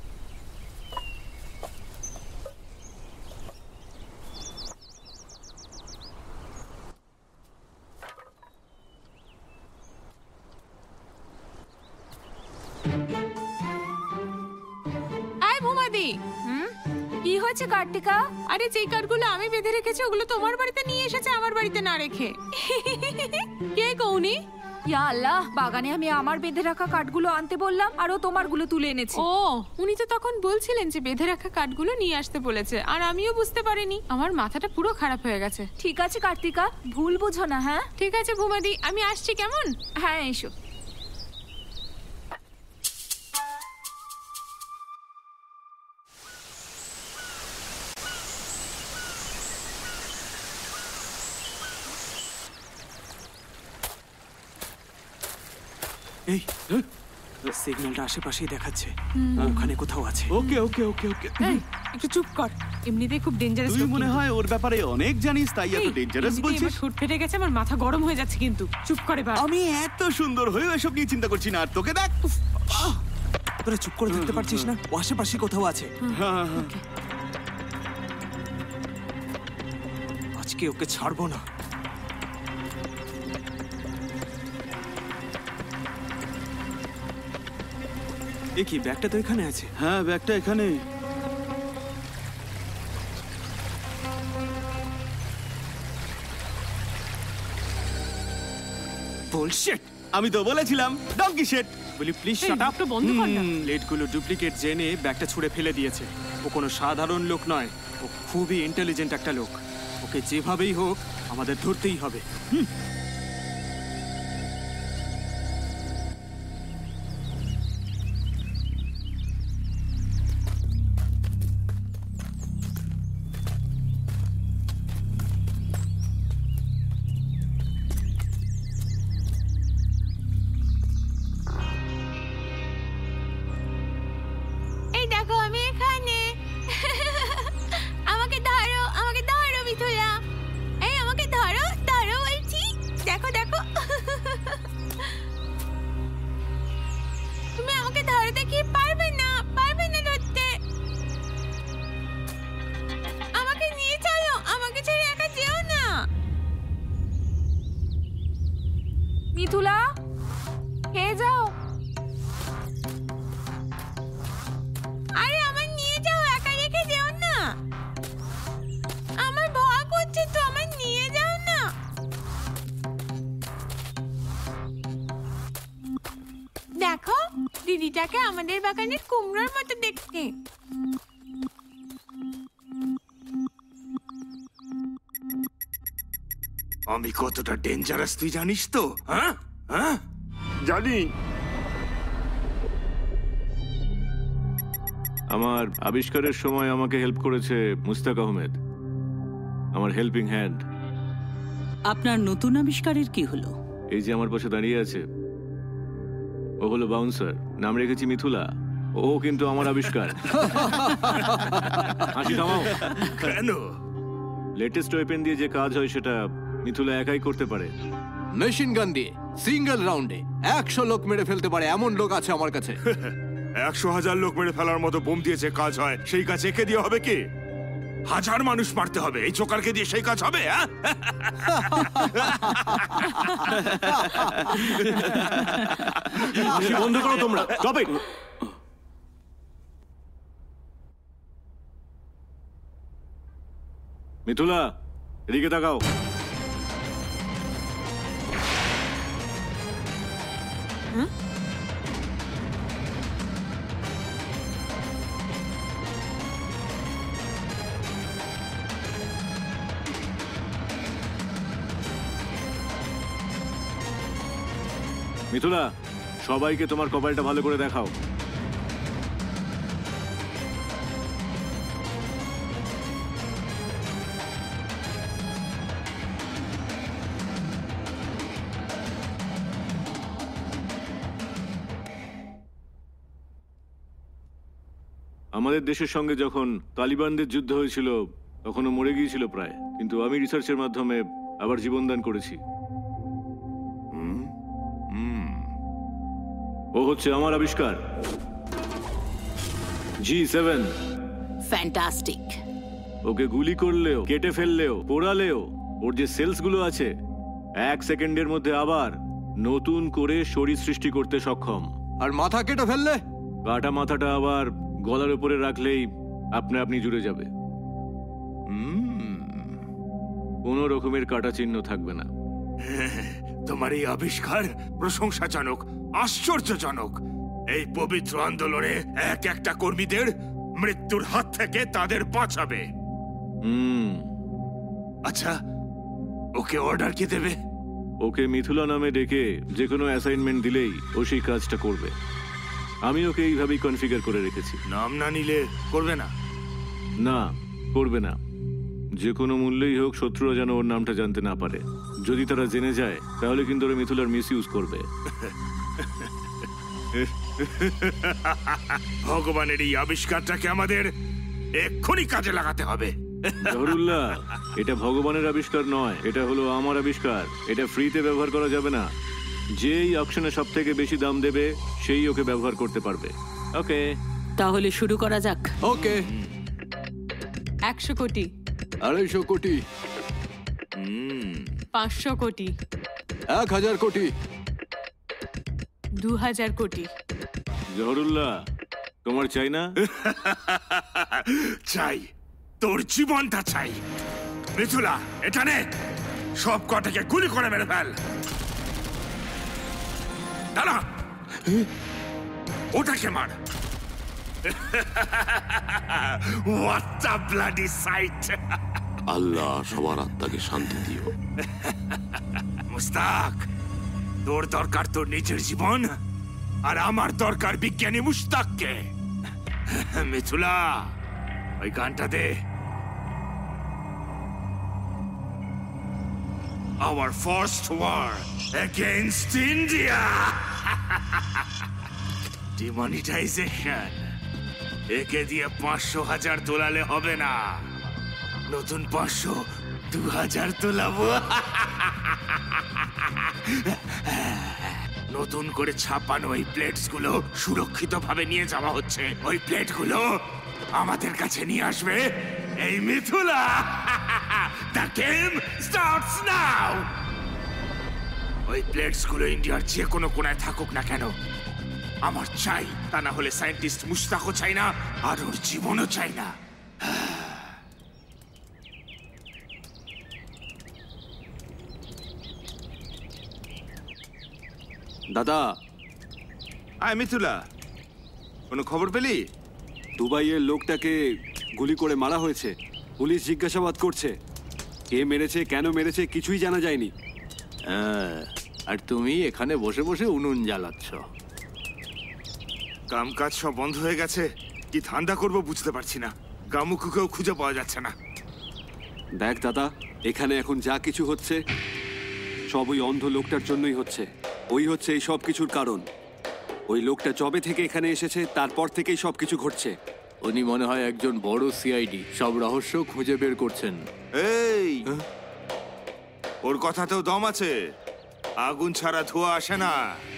কি হয়েছে কার্তিকা? আরে যে কাঠগুলো আমি বেঁধে রেখেছি ওগুলো তোমার বাড়িতে নিয়ে এসেছে, আমার বাড়িতে না রেখে। কে কৌনি? ইয়া আল্লাহ, বাগানে আমি আমার বেঁধে রাখা কাঠগুলো আনতে বললাম আর ও তোমারগুলো তুলে এনেছে। ও, উনি তো তখন বলছিলেন যে বেঁধে রাখা কাঠগুলো নিয়ে আসতে বলেছে, আর আমিও বুঝতে পারিনি। আমার মাথাটা পুরো খারাপ হয়ে গেছে। ঠিক আছে কার্তিকা, ভুল বুঝো না। হ্যাঁ ঠিক আছে ভূমাদি, আমি আসছি কেমন? হ্যাঁ এসো। এই সিগন্যালটা আশেপাশেই দেখাচ্ছে, ওখানে কোথাও আছে। ওকে ওকে ওকে ওকে এই, একটু চুপ কর, এমনিতেই খুব ডেঞ্জারাস। তুই মনে হয় ওর ব্যাপারে অনেক জানিস, তাই এত ডেঞ্জারাস বলছিস। ঠোঁট ফেটে গেছে, আমার মাথা গরম হয়ে যাচ্ছে, কিন্তু চুপ করে বা আমি এত সুন্দর হয়েও এসব নিয়ে চিন্তা করছি না। আর তোকে দেখ, তোরা চুপ করে থাকতে পারছিস না? ও আশেপাশে কোথাও আছে। আজকে ওকে ছাড়বো না। এ কি, ব্যাগটা তো এখানে আছে। হ্যাঁ, ব্যাগটা এখানে। বুলশিট! আমি তো বলেছিলাম ডঙ্কি শেট। বলি প্লিজ শাট আপ। বন্ধ কর না। প্লেটগুলো ডুপ্লিকেট জেনে ব্যাগটা ছুঁড়ে ফেলে দিয়েছে। ও কোনো সাধারণ লোক নয়, ও খুবই ইন্টেলিজেন্ট একটা লোক। ওকে যেভাবেই হোক আমাদের ধরতেই হবে। হুম। এই দেখো আমি এখানে। আমাকে ধরো, আমাকে ধরো মিথুলা। এই আমাকে ধরো, ধরো বলছি। দেখো দেখো, তুমি আমাকে ধরতে কি পারবে না, পারবে না ধরতে। আমাকে নিয়ে চলো, আমাকে ছেড়ে একা যেও না। মিথুলা, খেয়ে যাও। আরে আমার নিয়ে যাও, একা রেখে যেও না। আমার ভয় করছে তো, আমার নিয়ে যাও না। দেখো দিদিটাকে আমাদের বাগানের কুমড়োর মতো দেখতে। আমি কতটা ডেঞ্জারাস তুই জানিস তো? হ্যাঁ হ্যাঁ জানি। আমার আবিষ্কারের সময় আমাকে হেল্প করেছে মুস্তাক আহমেদ, আমার হেল্পিং হ্যান্ড। আপনার নতুন আবিষ্কারের কি হলো? এই যে আমার পাশে দাঁড়িয়ে আছে, ও হলো বাউন্সার, নাম রেখেছি মিথুলা। ও কিন্তু আমার আবিষ্কার। হাসি থামাও। কেন? লেটেস্ট ওয়েপেন দিয়ে যে কাজ হয় সেটা মিথুলা একাই করতে পারে। মেশিন গান দিয়ে সিঙ্গেল রাউন্ডে একশো লোক মেরে ফেলতে পারে এমন লোক আছে আমার কাছে। একশো হাজার লোক মেরে ফেলার মতো বোম দিয়েছে কাজ হয়, সেই কাজ একে দিয়ে হবে কি? হাজার মানুষ মারতে হবে, এই চোকারকে দিয়ে সেই কাজ হবে? হ্যাঁ, হাসি বন্ধ করো তোমরা। Stop it. মিথুলা, এদিকে তাকাও। মিথুলা, সবাইকে তোমার কপালটা ভালো করে দেখাও। আমাদের দেশের সঙ্গে যখন তালিবানদের যুদ্ধ হয়েছিল তখনও মরে গিয়েছিল প্রায়, কিন্তু আমি রিসার্চের মাধ্যমে আবার জীবনদান করেছি। ও হচ্ছে আমার আবিষ্কার, জি সেভেন। ফ্যান্টাস্টিক। ওকে গুলি করলেও, কেটে ফেললেও, পোড়ালেও ওর যে সেলস গুলো আছে এক সেকেন্ডের মধ্যে আবার নতুন করে শরীর সৃষ্টি করতে সক্ষম। আর মাথা কেটে ফেললে? কাটা মাথাটা আবার গলার উপরে রাখলেই আপনি আপনি জুড়ে যাবে, কোনো রকমের কাটা চিহ্ন থাকবে না। তোমার এই আবিষ্কার প্রশংসাজনক, আশ্চর্যজনক। এই পবিত্র আন্দোলনে এক একটা কর্মীদের মৃত্যুর হাত থেকে তাদের বাঁচাবে। হুম। আচ্ছা, ওকে অর্ডার কি দেবে? ওকে মিথুলা নামে ডেকে যে কোনো অ্যাসাইনমেন্ট দিলেই ও সেই কাজটা করবে। আমি ওকে এইভাবেই কনফিগার করে রেখেছি। নাম না নিলে করবে না? না, করবে না। যে কোনো মূল্যেই হোক শত্রুরা যেন ওর নামটা জানতে না পারে। যদি তারা জেনে যায় তাহলে কিন্তু ওরা মিথুলার মিস ইউজ করবে। ভগবানের এই আবিষ্কারটাকে আমাদের এক্ষুনি কাজে লাগাতে হবে। জহরুল্লাহ, এটা ভগবানের আবিষ্কার নয়, এটা হলো আমার আবিষ্কার। এটা ফ্রিতে ব্যবহার করা যাবে না। যেই অকশনে সব থেকে বেশি দাম দেবে সেই ওকে ব্যবহার করতে পারবে। ওকে, তাহলে শুরু করা যাক। ওকে। একশো কোটি, আড়াইশো কোটি, পাঁচশো কোটি, এক হাজার কোটি, দু হাজার কোটি। জহরুল্লাহ, তোমার চাই না? চাই, তোর জীবনটা চাই। মিথুলা, এটা নে, সব কটাকে গুলি করে মেরে ফেল। দাঁড়া, ওটাকে মার। What a bloody sight! আল্লাহ সবার আত্মাকে শান্তি দিও। মুস্তাক, তোর দরকার তোর নিজের জীবন, আর আমার দরকার বিজ্ঞানী মুস্তাককে। মিথুলা, ওই গানটা দে। Our first war against India. Demonetization. একে দিয়ে পাঁচশো হাজার তোলালে হবে না, নতুন পাঁচশো দু হাজার তোলাবো। নতুন করে ছাপানো ওই প্লেটস গুলো সুরক্ষিত ভাবে নিয়ে যাওয়া হচ্ছে। ওই প্লেট গুলো আমাদের কাছে নিয়ে আসবে এই Mithula. The game starts now. ওই প্লেটস গুলো ইন্ডিয়ার যে কোনো কোনায় থাকুক না কেন, আমার চাই। তা না হলে সায়েন্টিস্ট মুস্তাকও চাই না, আর ওর জীবনও চাই না। দাদা। আয় মিথুলা, কোনো খবর পেলি? দুবাইয়ের লোকটাকে গুলি করে মারা হয়েছে। পুলিশ জিজ্ঞাসাবাদ করছে কে মেরেছে, কেন মেরেছে, কিছুই জানা যায়নি। হ্যাঁ, আর তুমি এখানে বসে বসে উনুন জ্বালাচ্ছ। কাম কাজ সব বন্ধ হয়ে গেছে, কি ঠান্ডা করবো বুঝতে পারছি না। গামুকুকেও খুঁজে পাওয়া যাচ্ছে না। দেখ দাদা, এখানে এখন যা কিছু হচ্ছে সব ওই অন্ধ লোকটার জন্যই হচ্ছে। ওই হচ্ছে এই সব কিছুর কারণ। ওই লোকটা যবে থেকে এখানে এসেছে তারপর থেকেই সব কিছু ঘটছে। উনি মনে হয় একজন বড় সিআইডি, সব রহস্য খুঁজে বের করছেন। এই, ওর কথাতেও দম আছে। আগুন ছাড়া ধোঁয়া আসে না।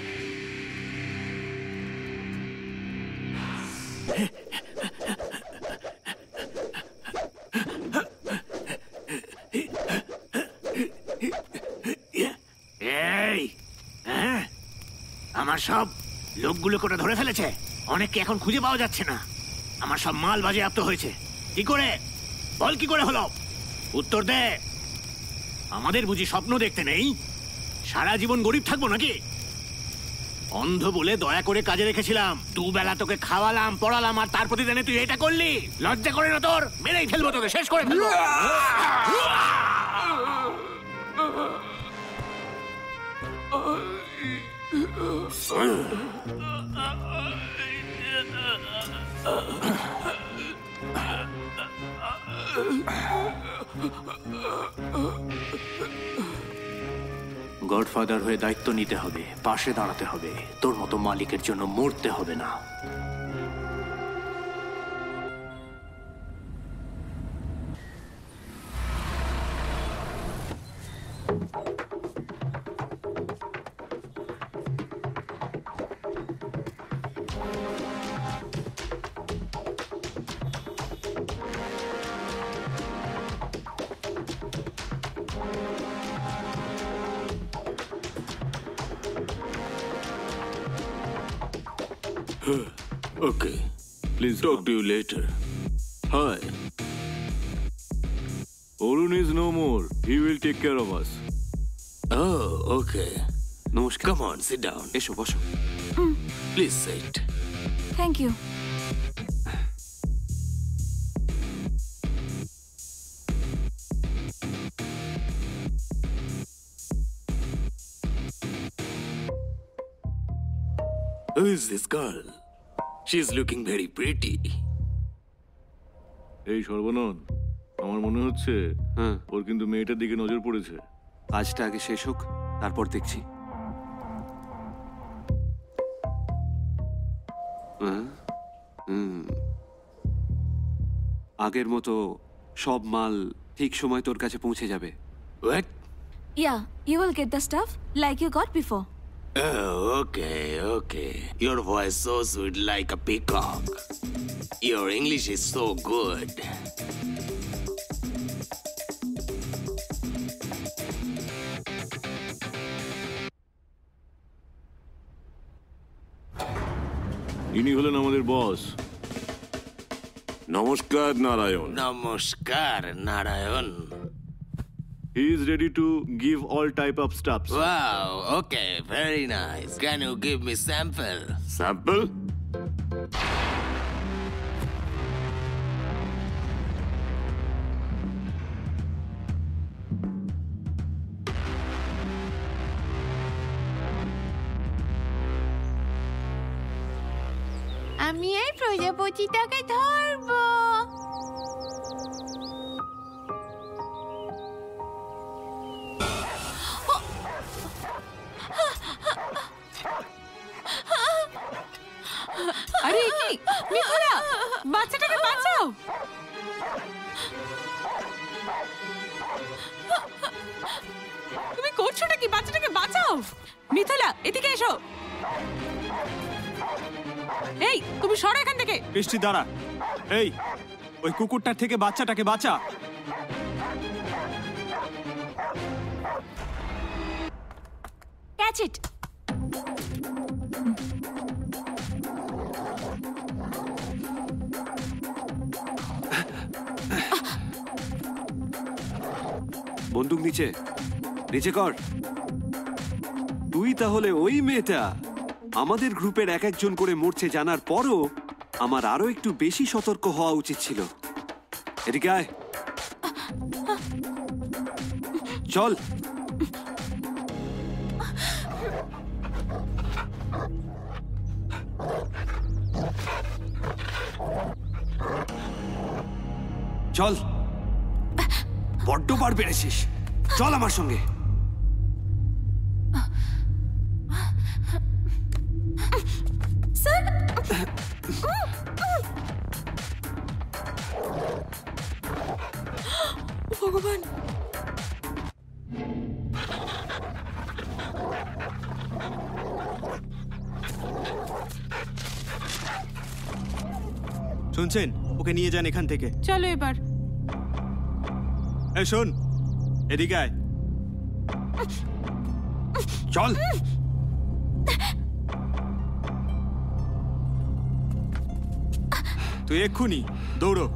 এই, হ্যাঁ, আমার সব লোকগুলো কোটা ধরে ফেলেছে। অনেককে এখন খুঁজে পাওয়া যাচ্ছে না। আমার সব মাল বাজেয়াপ্ত হয়েছে। কি করে? বল কি করে হলো? উত্তর দে। আমাদের বুঝি স্বপ্ন দেখতে নেই? সারা জীবন গরিব থাকবো নাকি? অন্ধ বলে দয়া করে কাজে রেখেছিলাম, দুবেলা তোকে খাওয়ালাম, পড়ালাম, আর তার প্রতিদানে তুই এটা করলি? লজ্জা করে না তোর? মেরেই ফেলবো তোকে, শেষ করে ফেলবো। গডফাদার হয়ে দায়িত্ব নিতে হবে, পাশে দাঁড়াতে হবে। তোর মতো মালিকের জন্য মরতে হবে না। Okay. Please talk to you later. Hi. Arun is no more. He will take care of us. Oh, okay. নমস্কার। Come on, sit down. এসো বসো। Please sit. Thank you. Who is this girl? She is looking very pretty. এই সর্বনন, আমার মনে হচ্ছে হ্যাঁ, ওর কিন্তু মেয়েটার দিকে নজর পড়েছে। কাজটা আগে শেষ হোক, তারপর দেখছি। হ্যাঁ? হুম। আগের মতো সব মাল ঠিক সময় তোর কাছে পৌঁছে যাবে। What? Yeah, you will get the stuff like you got before. Oh, okay, okay. Your voice so sweet like a peacock. Your English is so good. ইনি হলেন আমাদের বস। নমস্কার Narayan. Namaskar, Narayan. He is ready to give all type of stuffs. Wow, okay, very nice. Can you give me sample? Sample? আমি এই প্রজাপতিটাকে ধরবো। আরে কি মিথুলা, বাচ্চাটাকে বাঁচাও। তুমি করছোটা কি? বাচ্চাটাকে বাঁচাও। মিথুলা এদিকে এসো। এই তুমি সরো এখান থেকে। বৃষ্টি দাঁড়া। এই ওই কুকুরটার থেকে বাচ্চাটাকে বাঁচা। Catch it. বন্দুক নিচে, নিচে কর। তুই তাহলে ওই মেয়েটা আমাদের গ্রুপের এক একজন করে মরছে জানার পরও আমার আরো একটু বেশি সতর্ক হওয়া উচিত ছিল। এদিকে আয়, চল। চল, বড্ড বার বেড়েছিস। চল আমার সঙ্গে। ভগবান, শুনছেন? ওকে নিয়ে যান এখান থেকে। চলো এবার। এই শোন, এদিকে আয়। চল। তুই এক্ষুনি দৌড়ো।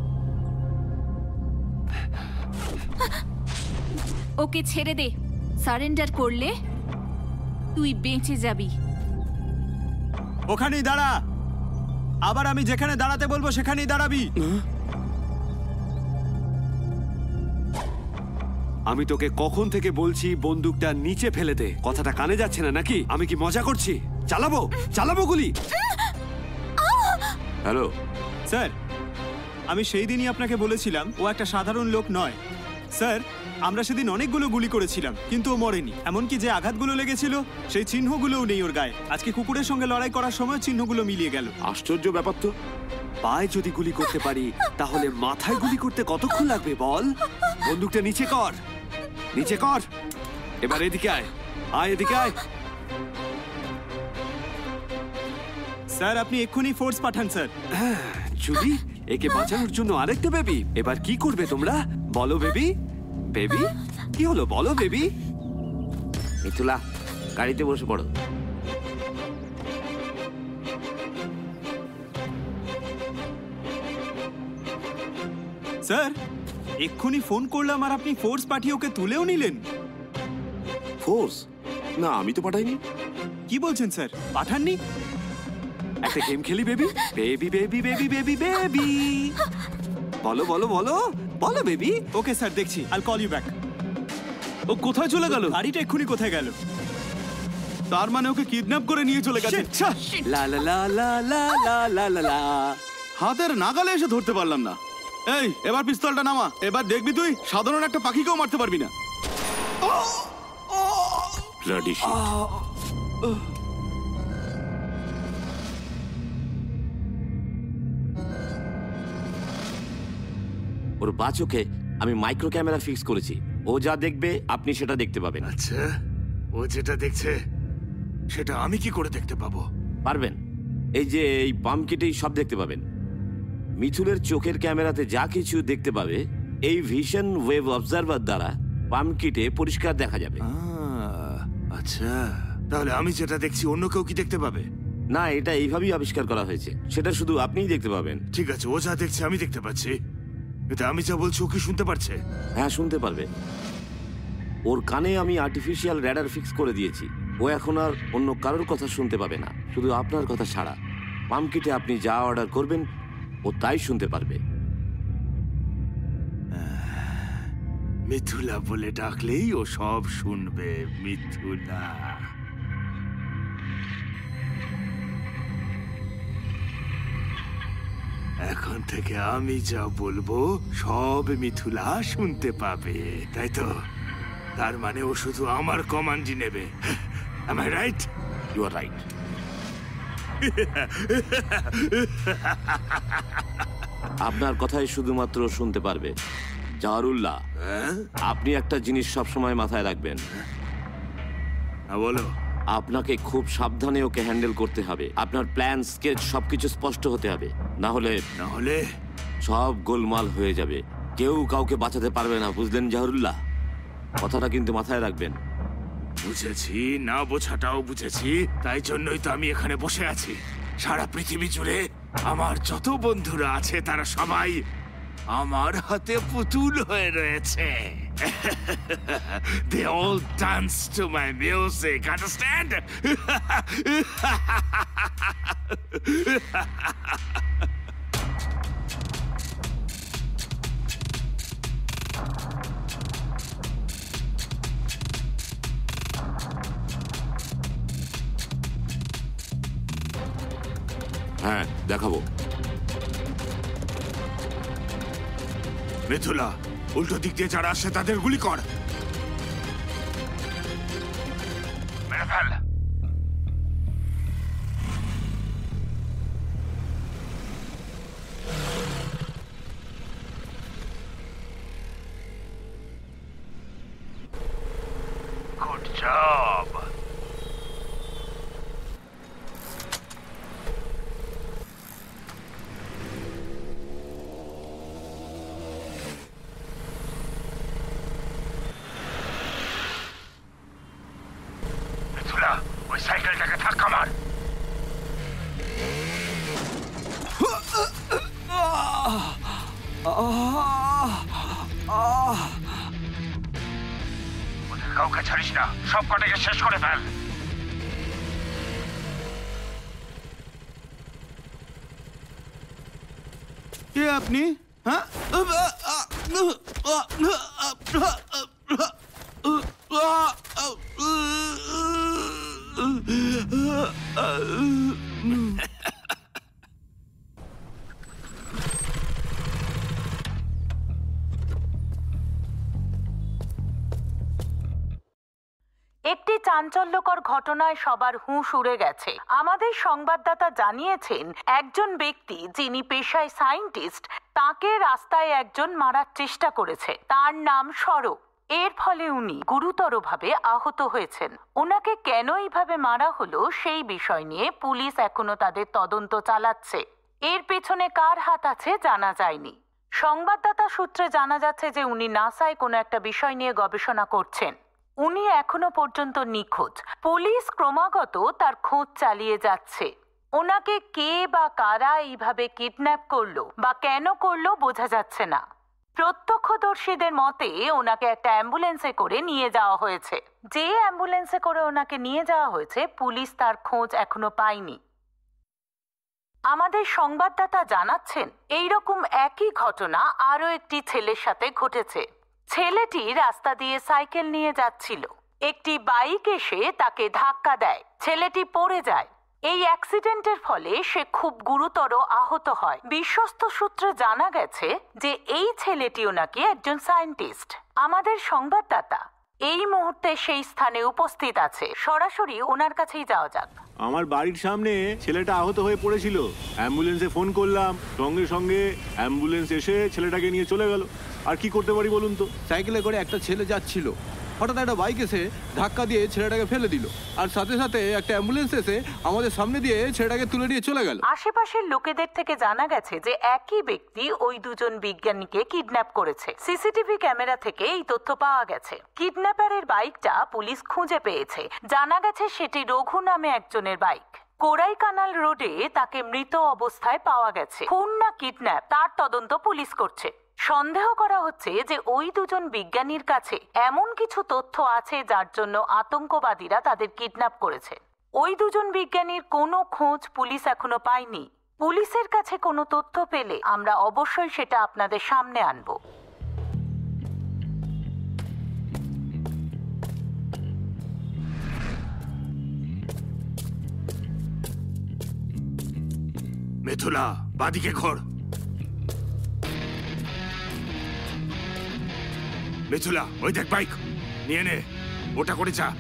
ওকে ছেড়ে দে। সারেন্ডার করলে তুই বেঁচে যাবি। ওখানেই দাঁড়া। আবার আমি যেখানে দাঁড়াতে বলবো সেখানেই দাঁড়াবি। আমি তোকে কখন থেকে বলছি বন্দুকটা নিচে ফেলে দে। কথাটা কানে যাচ্ছে না নাকি? আমি কি মজা করছি? চালাবো, চালাবো গুলি। হ্যালো স্যার, আমি সেই দিনই আপনাকে বলেছিলাম ও একটা সাধারণ লোক নয়। স্যার, আমরা সেদিন অনেকগুলো গুলি করেছিলাম কিন্তু ও মরেনি। এমনকি যে আঘাতগুলো লেগেছিল সেই চিহ্নগুলোও নেই ওর গায়ে। আজকে কুকুরের সঙ্গে লড়াই করার সময় চিহ্নগুলো মিলিয়ে গেল। আশ্চর্য ব্যাপার তো। পায়ে যদি গুলি করতে পারি তাহলে মাথায় গুলি করতে কতক্ষণ লাগবে বল? বন্দুকটা নিচে কর, নিচে কর। এবার এদিকে আয়, আয় এদিকে আয়। স্যার, আপনি এক্ষুনি ফোর্স পাঠান স্যার। জুলি, একে বাঁচানোর জন্য আরেকটা বেবি। এবার কি করবে তোমরা? বলো বেবি। বেবি কি হলো বলো বেবি? মিথুলা, গাড়িতে বসে পড়ো। স্যার, এক্ষুনি ফোন করলাম আর আপনি ফোর্স পাঠিয়ে ওকে তুলেও নিলেন। ফোর্স? না, আমি তো পাঠাইনি। কি বলছেন স্যার? পাঠাননি? একটা গেম খেলি baby. Baby baby baby baby baby বলো বলো বলো বলো বেবি। ওকে স্যার, দেখছি। আইল কল ইউ ব্যাক। ও কোথায় চলে গেল? গাড়িটা এক্ষুনি কোথায় গেল? তার মানে ওকে কিডন্যাপ করে নিয়ে চলে গেছে। লা লা লা লা লা লা লা লা লা। হাতের নাগালে এসে ধরতে পারলাম না। এই, এবার পিস্তলটা নামা। এবার দেখবি তুই সাধারণ একটা পাখিকেও মারতে পারবি না। Bloody sheet. ওর বা চোখে আমি মাইক্রো ক্যামেরা ফিক্স করেছি। ও যা দেখবে আপনি সেটা দেখতে পাবেন। আচ্ছা, ও যেটা দেখছে সেটা আমি কি করে দেখতে পাবো? পারবেন। এই যে এই পাম্প কিটেই সব দেখতে পাবেন। মিথুলের চোখের ক্যামেরাতে যা কিছু দেখতে পাবে এই ভিশন ওয়েভ অবজারভার দ্বারা পাম্প কিটে পরিষ্কার দেখা যাবে। আচ্ছা, তাহলে আমি যেটা দেখছি অন্য কেউ কি দেখতে পাবে? না, এটা এইভাবেই আবিষ্কার করা হয়েছে, সেটা শুধু আপনিই দেখতে পাবেন। ঠিক আছে, ও যা দেখছে আমি দেখতে পাচ্ছি, এটা আমি যা বলছি ও কি শুনতে পারছে? হ্যাঁ, শুনতে পারবে। ওর কানে আমি আর্টিফিশিয়াল র্যাডার ফিক্স করে দিয়েছি। ও এখন আর অন্য কারোর কথা শুনতে পাবে না, শুধু আপনার কথা ছাড়া। পাম্প কিটে আপনি যা অর্ডার করবেন ও তাই শুনতে পারবে। মিথুলা বলে ডাকলেই ও সব শুনবে। মিথুলা। এখন থেকে আমি যা বলবো সব মিথুলা শুনতে পাবে, তাই তো? তার মানে ও শুধু আমার কমান্ডই নেবে। Am I right? You are right. আপনার কথাই শুধুমাত্র শুনতে পারবে। জাহরুল্লাহ, আপনি একটা জিনিস সবসময় মাথায় রাখবেন। বলো। আপনাকে খুব সাবধানে ওকে হ্যান্ডেল করতে হবে। আপনার প্ল্যান, স্কেচ সবকিছু স্পষ্ট হতে হবে, না হলে না হলে সব গোলমাল হয়ে যাবে। কেউ কাউকে বাঁচাতে পারবে না, বুঝলেন জাহরুল্লাহ? কথাটা কিন্তু মাথায় রাখবেন। বুঝেছি, না বোঝাটাও বুঝেছি, তাই জন্যই তো আমি এখানে বসে আছি। সারা পৃথিবী জুড়ে আমার যত বন্ধুরা আছে তারা সবাই আমার হাতে পুতুল হয়ে রয়েছে। They all dance to my music, understand? হ্যাঁ, দেখাবো। মিথুলা, উল্টো দিক দিয়ে যারা আসে তাদের গুলি কর। মেরে ফেল। Good job. ওই সাইকেলটাকে ধাক্কা মার। ওদের কাউকে ছাড়িস না, সব কটাকে শেষ করে ফেল। কে আপনি? হ্যাঁ, একটি চাঞ্চল্যকর ঘটনায় সবার হুঁশ উড়ে গেছে। আমাদের সংবাদদাতা জানিয়েছেন একজন ব্যক্তি যিনি পেশায় সায়েন্টিস্ট, তাকে রাস্তায় একজন মারার চেষ্টা করেছে। তার নাম সরো। এর ফলে উনি গুরুতরভাবে আহত হয়েছেন। ওনাকে কেন এইভাবে মারা হলো সেই বিষয় নিয়ে পুলিশ এখনো তাদের তদন্ত চালাচ্ছে। এর পেছনে কার হাত আছে জানা যায়নি। সংবাদদাতা সূত্রে জানা যাচ্ছে যে উনি নাসায় কোনো একটা বিষয় নিয়ে গবেষণা করছেন। উনি এখনো পর্যন্ত নিখোঁজ। পুলিশ ক্রমাগত তার খোঁজ চালিয়ে যাচ্ছে। ওনাকে কে বা কারা এইভাবে কিডন্যাপ করলো বা কেন করলো বোঝা যাচ্ছে না। প্রত্যক্ষদর্শীদের মতে ওনাকে একটা অ্যাম্বুলেন্সে করে নিয়ে যাওয়া হয়েছে। যে অ্যাম্বুলেন্সে করে ওনাকে নিয়ে যাওয়া হয়েছে পুলিশ তার খোঁজ এখনো পায়নি। আমাদের সংবাদদাতা জানাচ্ছেন এইরকম একই ঘটনা আরও একটি ছেলের সাথে ঘটেছে। ছেলেটি রাস্তা দিয়ে সাইকেল নিয়ে যাচ্ছিল। একটি বাইক এসে তাকে ধাক্কা দেয়। ছেলেটি পড়ে যায়। এই অ্যাক্সিডেন্টের ফলে সে খুব গুরুতর আহত হয়। বিশ্বস্ত সূত্রে জানা গেছে যে এই ছেলেটিও নাকি একজন সায়েন্টিস্ট। আমাদের সংবাদদাতা এই মুহূর্তে সেই স্থানে উপস্থিত আছে, সরাসরি ওনার কাছেই যাওয়া যাক। আমার বাড়ির সামনে ছেলেটা আহত হয়ে পড়েছিল, অ্যাম্বুলেন্সে ফোন করলাম, সঙ্গে সঙ্গে অ্যাম্বুলেন্স এসে ছেলেটাকে নিয়ে চলে গেল। আর কি করতে পারি বলুন তো? সাইকেলে করে একটা ছেলে যাচ্ছিল, হঠাৎ একটা বাইক এসে ধাক্কা দিয়ে ছেলেটাকে ফেলে দিল, আর সাথে সাথে একটা অ্যাম্বুলেন্স এসে আমাদের সামনে দিয়ে ছেলেটাকে তুলে নিয়ে চলে গেল। আশেপাশের লোকেদের থেকে জানা গেছে যে একই ব্যক্তি ওই দুজন বিজ্ঞানীকে কিডন্যাপ করেছে। সিসিটিভি ক্যামেরা থেকে এই তথ্য পাওয়া গেছে। কিডন্যাপারের বাইকটা পুলিশ খুঁজে পেয়েছে। জানা গেছে সেটি রঘু নামে একজনের বাইক। কোরাইকানাল রোডে তাকে মৃত অবস্থায় পাওয়া গেছে। খুন না কিডন্যাপ তার তদন্ত পুলিশ করছে। সন্দেহ করা হচ্ছে যে ওই দুজন বিজ্ঞানীর কাছে এমন কিছু তথ্য আছে যার জন্য আতঙ্কবাদীরা তাদের কিডন্যাপ করেছে। ওই দুজন বিজ্ঞানীর কোনো খোঁজ পুলিশ এখনো পায়নি। পুলিশের কাছে কোনো তথ্য পেলে আমরা অবশ্যই সেটা আপনাদের সামনে আনব। মিথুলা, বাদিকে ঘোর। মিথুলা, ওই দেখ বাইক, নিয়ে নে, ওটা করে যা।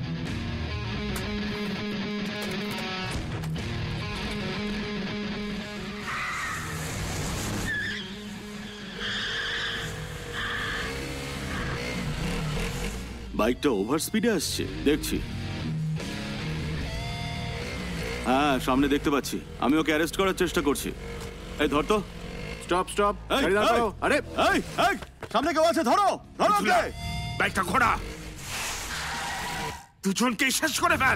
বাইকটা ওভার স্পিডে আসছে দেখছি। হ্যাঁ, সামনে দেখতে পাচ্ছি। আমি ওকে অ্যারেস্ট করার চেষ্টা করছি। এই ধর তো। Stop stop. আরে এই এই সামনে কেউ আছে, ধরো ধরো ওকে। বাইকটা ঘোড়া, দুজনকে শেষ করে ফেল।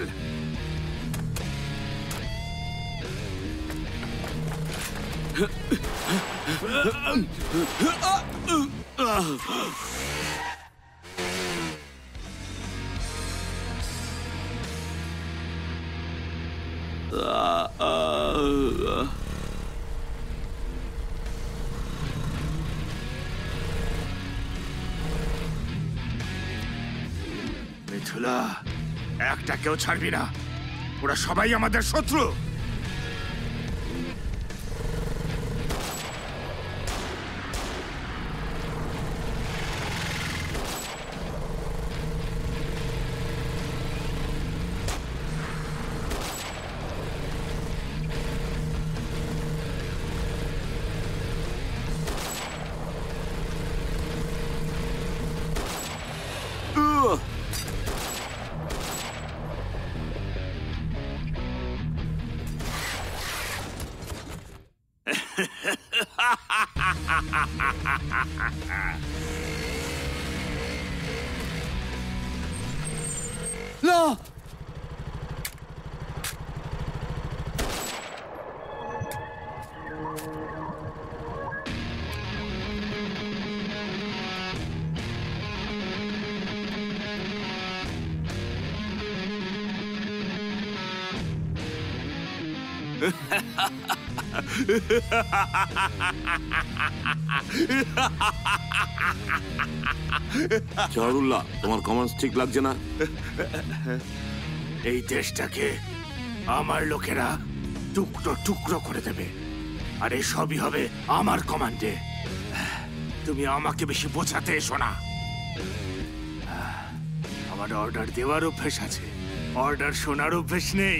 মিথুলা, একটা কেউ ছাড়বি না, ওরা সবাই আমাদের শত্রু। না, জাহরুল্লাহ, তোমার কমান্ডস ঠিক লাগছে না। এই দেশটাকে আমার লোকেরা টুকরো টুকরো করে দেবে, আর এই সবই হবে আমার কমান্ডে। তুমি আমাকে বেশি বোঝাতে এসো না। আমার অর্ডার দেওয়ার অভ্যেস আছে, অর্ডার শোনার অভ্যেস নেই।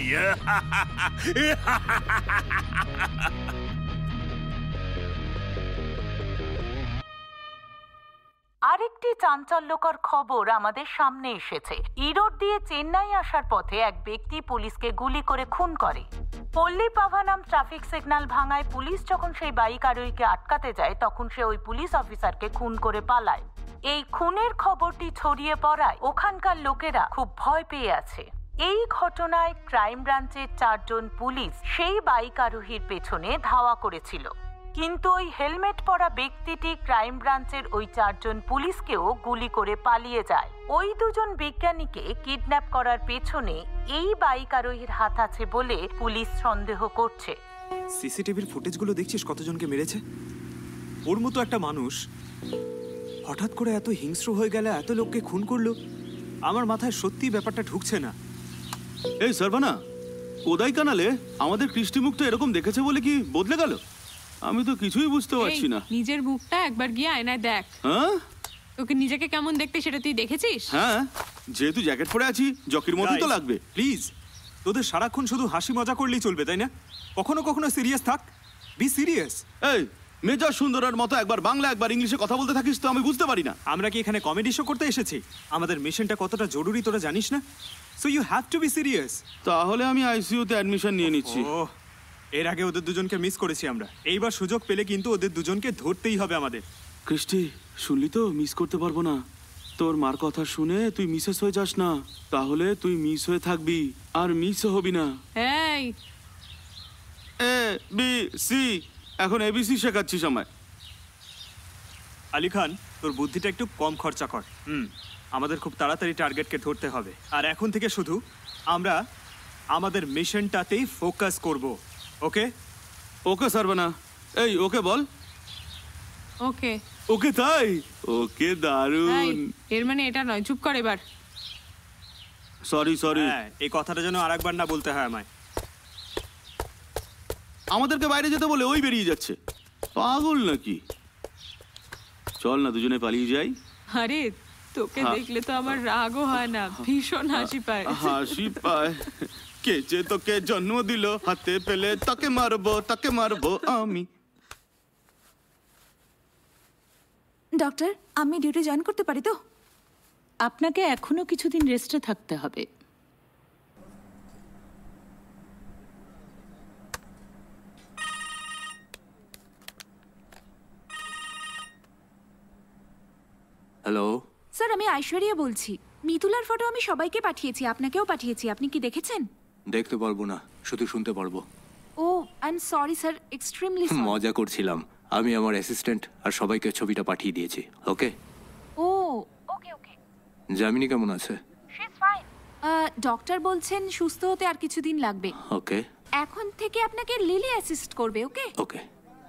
আরেকটি চাঞ্চল্যকর খবর আমাদের সামনে এসেছে। ইরোড দিয়ে চেন্নাই আসার পথে এক ব্যক্তি পুলিশকে গুলি করে খুন করে। পল্লী পাভানাম ট্রাফিক সিগন্যাল ভাঙায় পুলিশ যখন সেই বাইক আরোহীকে আটকাতে যায়, তখন সে ওই পুলিশ অফিসারকে খুন করে পালায়। এই খুনের খবরটি ছড়িয়ে পড়ায় ওখানকার লোকেরা খুব ভয় পেয়ে আছে। এই ঘটনায় ক্রাইম ব্রাঞ্চের চারজন পুলিশ সেই বাইক আরোহীর পেছনে ধাওয়া করেছিল, কিন্তু ওই হেলমেট পরা ব্যক্তিটি ক্রাইম ব্রাঞ্চের ওই চারজন পুলিশকেও গুলি করে পালিয়ে যায়। ওই দুজন বিজ্ঞানীকে কিডন্যাপ করার পেছনে এই বাইক আরোহীর হাত আছে বলে পুলিশ সন্দেহ করছে। সিসিটিভির ফুটেজগুলো দেখছিস কতজনকে মেরেছে? ওর মতো একটা মানুষ হঠাৎ করে এত হিংস্র হয়ে গেলে এত লোককে খুন করলো, আমার মাথায় সত্যি ব্যাপারটা ঢুকছে না। এই সর্বনা, কোদাই কানালে আমাদের কৃষ্টি মুখটা এরকম দেখেছে বলে কি বদলে গেল? আমি তো কিছুই বুঝতে পারছি না। নিজের মুখটা একবার গিয়ে আয়নায় দেখ। হ্যাঁ, তোকে নিজেকে কেমন দেখতে সেটা তুই দেখেছিস? হ্যাঁ, যেহেতু জ্যাকেট পরে আছি জকির মতোই তো লাগবে। প্লিজ, তোদের সারাক্ষণ শুধু হাসি মজা করলেই চলবে, তাই না? কখনো কখনো সিরিয়াস থাক, বি সিরিয়াস। এই মেজর সুন্দরের মতো একবার বাংলা একবার ইংলিশে কথা বলতে থাকিস তো আমি বুঝতে পারি না। আমরা কি এখানে কমেডি শো করতে এসেছি? আমাদের মিশনটা কতটা জরুরি তোরা জানিস না? So you have to be serious. তাহলে আমি আইসিইউতে অ্যাডমিশন নিয়ে নিচ্ছি। ও, এর আগে ওদের দুজনকে মিস করেছি আমরা, এইবার সুযোগ পেলে কিন্তু ওদের দুজনকে ধরতেই হবে আমাদের। ক্রিস্টি, শুনলি তো, মিস করতে পারবো না। তোর মার কথা শুনে তুই মিসেস হয়ে যাস না, তাহলে তুই মিস হয়ে থাকবি আর মিস হবি না। এই এ বি সি, এখন এবিসি শেখাচ্ছিস আমায়। আলী খান, তোর বুদ্ধিটা একটু কম খরচা কর। হুম, আমাদের খুব তাড়াতাড়ি টার্গেটকে ধরতে হবে, আর এখন থেকে শুধু আমরা আমাদের মিশনটাতেই ফোকাস করব। ওকে? ওকে স্যার বানা। এই ওকে বল। ওকে ওকে তাই? ওকে দারুণ। এর মানে এটা নয়, চুপ কর এবার। Sorry sorry. হ্যাঁ, এই কথাটা যেন আরেকবার না বলতে হয় আমায়। আমাদেরকে বাইরে যেতে বলে ওই বেরিয়ে যাচ্ছে, পাগল নাকি? চল না দুজনে পালিয়ে যাই। আরে তোকে দেখলে তো আমার রাগও হয় না, ভীষণ হাসি পায়। হাসি পায়? কে যে তোকে জন্ম দিল, হাতে পেলে তাকে মারবো, তাকে মারবো আমি। ডক্টর, আমি ডিউটি জয়েন করতে পারি তো? আপনাকে এখনো কিছুদিন রেস্টে থাকতে হবে। হ্যালো স্যার, আমি ঐশ্বরিয়া বলছি। মিথুলার ফটো আমি সবাইকে পাঠিয়েছি, আপনাকেও পাঠিয়েছি। আপনি কি দেখেছেন? দেখতে পারবো না, শুধু শুনতে পারবো। Oh, I am sorry sir, extremely sorry. মজা করছিলাম। আমি আমার অ্যাসিস্ট্যান্ট আর সবাইকে ছবিটা পাঠিয়ে দিয়েছি। ওকে? ও ওকে ওকে। জামিনী কেমন আছে? She is fine. ডক্টর বলছেন সুস্থ হতে আর কিছুদিন লাগবে। ওকে। এখন থেকে আপনাকে লিলি অ্যাসিস্ট করবে। ওকে ওকে।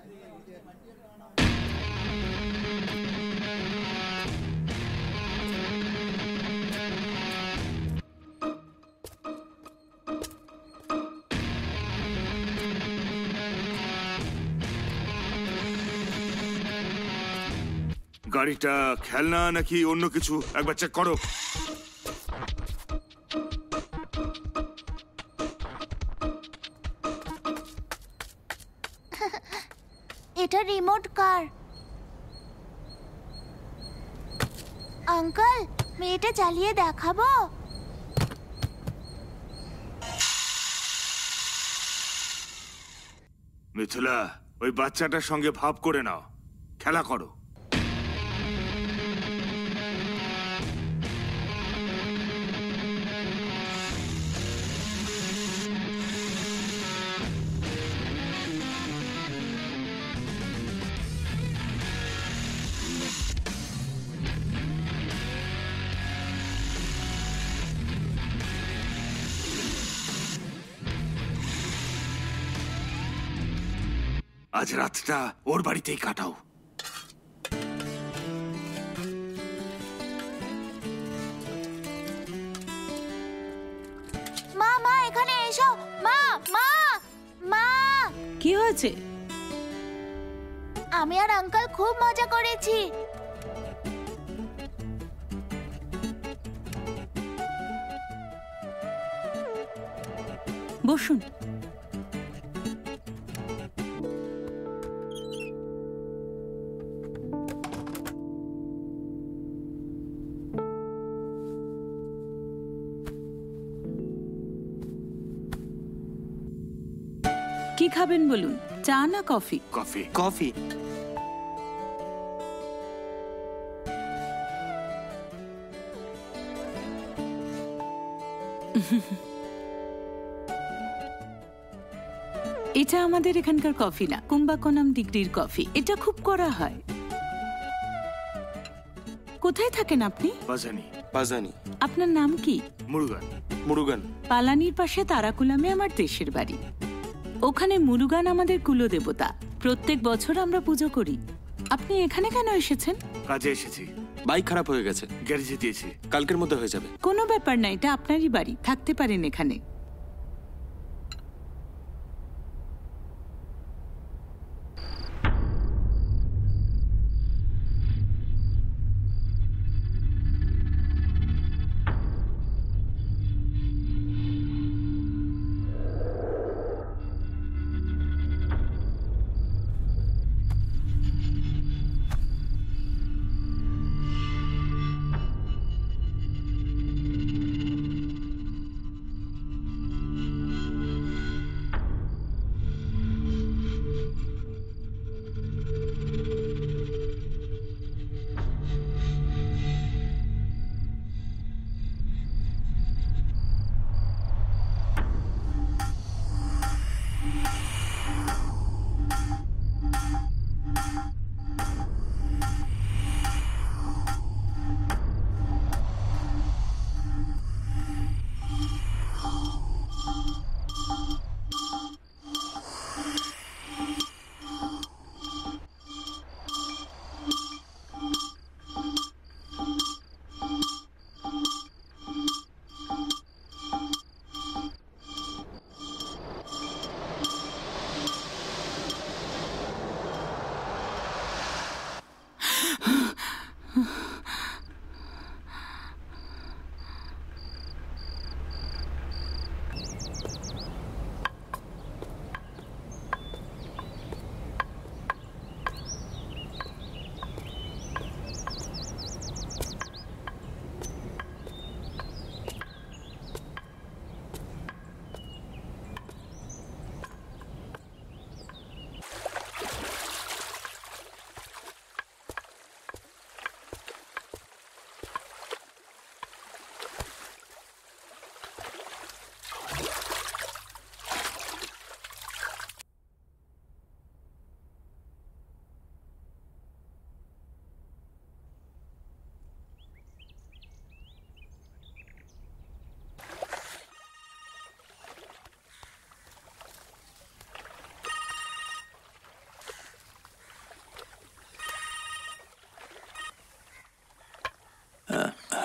গাড়িটা খেলনা নাকি অন্য কিছু একবার চেক করো। এটা রিমোট কার। আঙ্কেল, মেয়েটা চালিয়ে দেখাবো? মিথুলা, ওই বাচ্চাটার সঙ্গে ভাব করে নাও, খেলা করো। আজ রাতটা ওর বাড়িতেই কাটাও। মা মা এখানে এসো। মা মা মা। কি হয়েছে? আমি আর আঙ্কেল খুব মজা করেছি। বসুন। কি খাবেন বলুন, চা না কফি? কফি। কফি। এটা আমাদের এখানকার কফি না, কুম্বাকোনাম ডিগ্রির কফি। এটা খুব কড়া হয়। কোথায় থাকেন আপনি? বাজানি। বাজানি। আপনার নাম কি? মুরুগান। মুরুগান। পালানির পাশে তারাকুলামে আমার দেশের বাড়ি। ওখানে মুরুগান আমাদের কুলদেবতা। প্রত্যেক বছর আমরা পুজো করি। আপনি এখানে কেন এসেছেন? কাজে এসেছি। বাইক খারাপ হয়ে গেছে, গ্যারেজে দিয়েছি। কালকের মধ্যে হয়ে যাবে। কোনো ব্যাপার না, এটা আপনারই বাড়ি, থাকতে পারেন এখানে।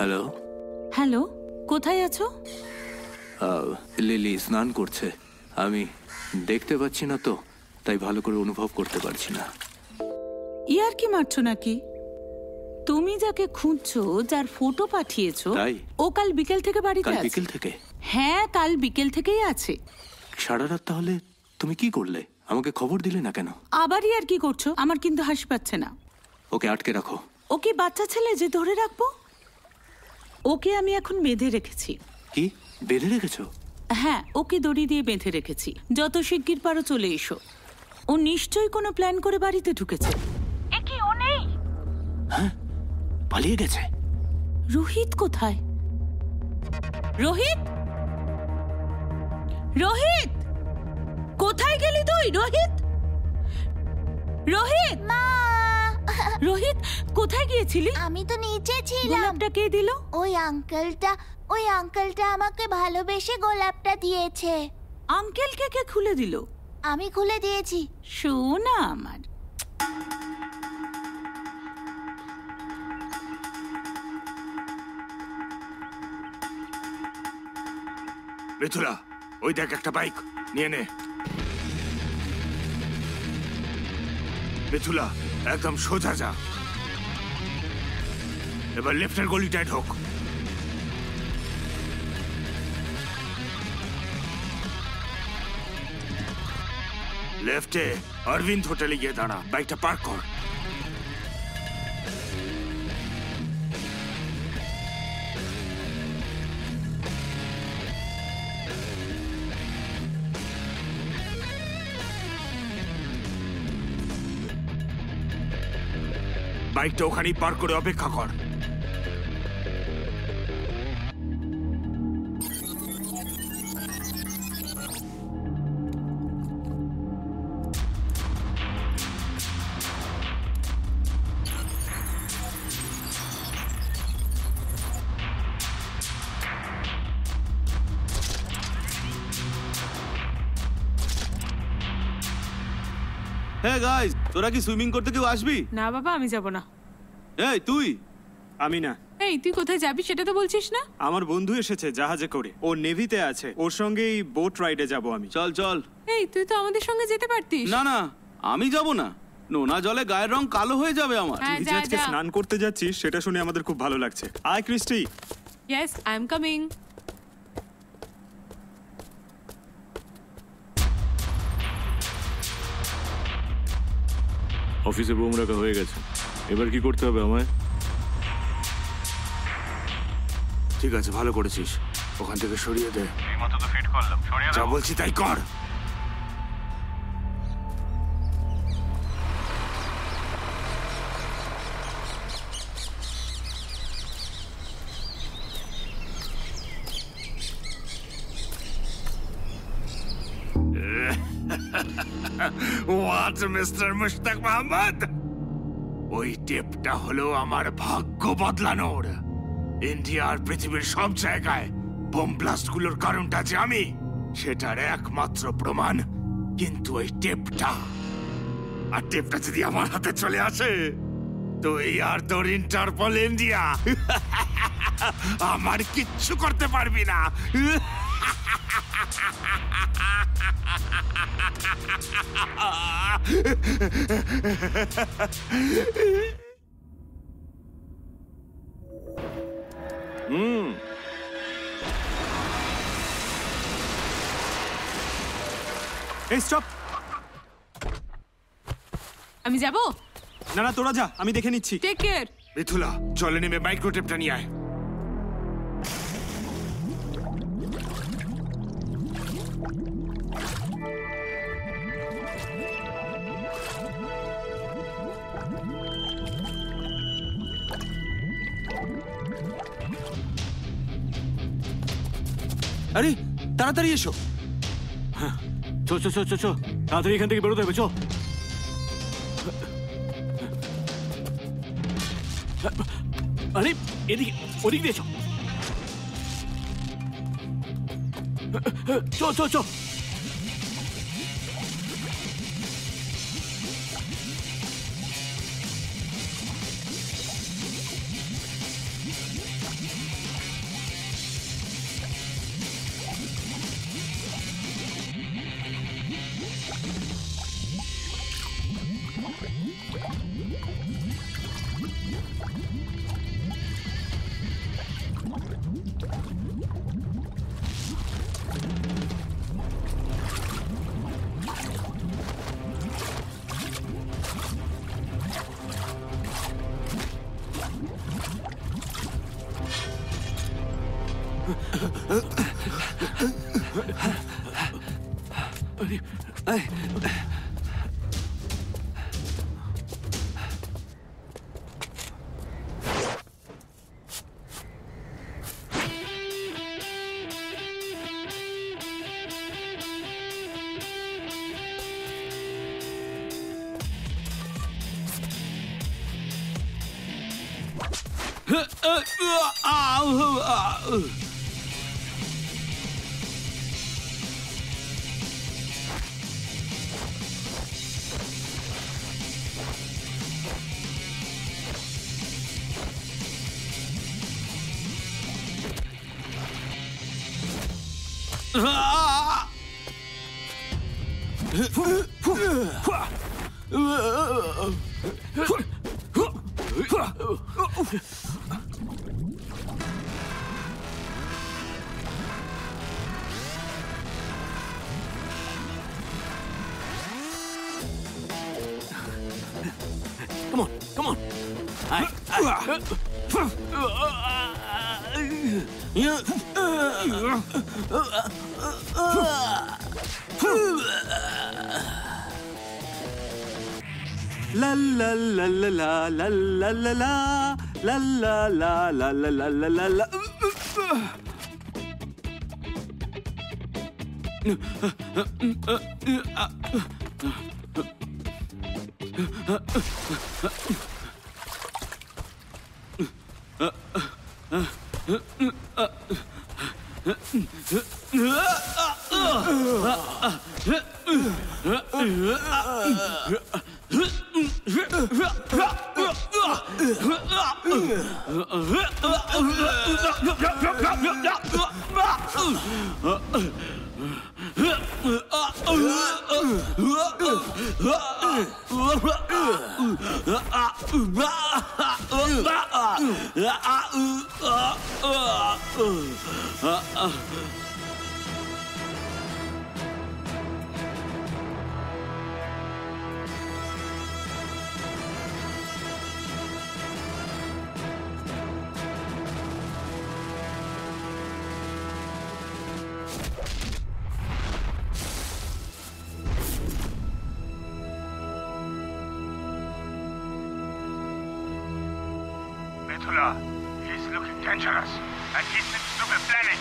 হ্যালো হ্যালো, কোথায় আছো? লিলি স্নান করছে, আমি দেখতে পাচ্ছি না তো, তাই ভালো করে অনুভব করতে পারছি না। ইয়ার কি মারছো নাকি? তুমি যাকে খুঁজছো, যার ফটো পাঠিয়েছো, তাই? ও কাল বিকেল থেকে বাড়িতে কাল আছে। বিকেল থেকে? হ্যাঁ, কাল বিকেল থেকেই আছে। সারা রাত তাহলে তুমি কি করলে? আমাকে খবর দিলে না কেন? আবার ইয়ার কি করছো? আমার কিন্তু হাসি পাচ্ছে না। ওকে আটকে রাখো। ও কি বাচ্চা ছেলে যে ধরে রাখবো? ওকে আমি এখন বেঁধে রেখেছি। কি বেঁধে রেখেছো? হ্যাঁ, ওকে দড়ি দিয়ে বেঁধে রেখেছি। যত শিগগির পারো চলে এসো। ও নিশ্চয়ই কোনো প্ল্যান করে বাড়িতে ঢুকেছে। এ কি ও নেই? হ্যাঁ, পালিয়ে গেছে। রোহিত কোথায়? রোহিত, রোহিত, কোথায় গেলি তুই? রোহিত, রোহিত, মা! রোহিত, কোথায় গিয়েছিলি? আমি তো নিচে ছিলাম। গোলাপটা কে দিল? ওই আঙ্কেলটা, ওই আঙ্কেলটা আমাকে ভালোবেসে গোলাপটা দিয়েছে। আঙ্কেলকে কে খুলে দিল? আমি খুলে দিয়েছি। শোনা আমার। মিথুলা, ওই দেখ একটা বাইক, নিয়ে নে। মিথুলা, একদম সোজা যা। এবার লেফটের গলিটায় ঢোক। লেফটে অরবিন্দ হোটেলে গিয়ে দাঁড়া, বাইকটা পার্ক কর। বাইকটা ওখানেই পার্ক করে অপেক্ষা কর। হ্যাঁ গাইস, তোরা কি সুইমিং করতে কেউ আসবি? না বাবা, আমি যাব না। এই তুই? আমি না। এই তুই কোথায় যাবি সেটা তো বলছিস না? আমার বন্ধু এসেছে জাহাজে করে, ও নেভিতে আছে, ওর সঙ্গেই বোট রাইডে যাব আমি। চল চল। এই তুই তো আমাদের সঙ্গে যেতে পারতিস। না না, আমি যাব না। নোনা জলে গায়ের রং কালো হয়ে যাবে আমার। হ্যাঁ, তুই যা, আজকে যা। স্নান করতে যাচ্ছিস সেটা শুনে আমাদের খুব ভালো লাগছে। আয় Christie. Yes, I am coming. অফিসে বোম রাখা হয়ে গেছে, এবার কি করতে হবে আমায়? ঠিক আছে, ভালো করেছিস। ওখান থেকে সরিয়ে দে। এইমাত্র তো ফিট করলাম, সরিয়ে যা দাও। বলছি তাই কর। হোয়াট মিস্টার মুশতাক মোহাম্মদ, ওই টেপটা হলো আমার ভাগ্য বদলানোর। ইন্ডিয়া আর পৃথিবীর সব জায়গায় বোম ব্লাস্টগুলোর কারণটা যে আমি, সেটার একমাত্র প্রমাণ কিন্তু ওই টেপটা। আর টেপটা যদি আমার হাতে চলে আসে, তো এই আর তোর ইন্টারপল ইন্ডিয়া আমার কিচ্ছু করতে পারবি না। হুম, এই স্টপ। আমি যাব? না না, তোরা যা, আমি দেখে নিচ্ছি। Take care. মিথুলা, চলে নেমে মাইক্রোটেপটা নিয়ে আয়। আরে তাড়াতাড়ি এসো। হ্যাঁ, চো চো চো চো চো, তাড়াতাড়ি এখান থেকে বেরোতে হবে, চো। আরে এদিকে, ওদিক দিয়ে চো, চো চো চো। Come on, come on. Aye, aye. La la la la la la la la la la la la la la la la la la. Mithula, he's looking dangerous, and he seems to be planning.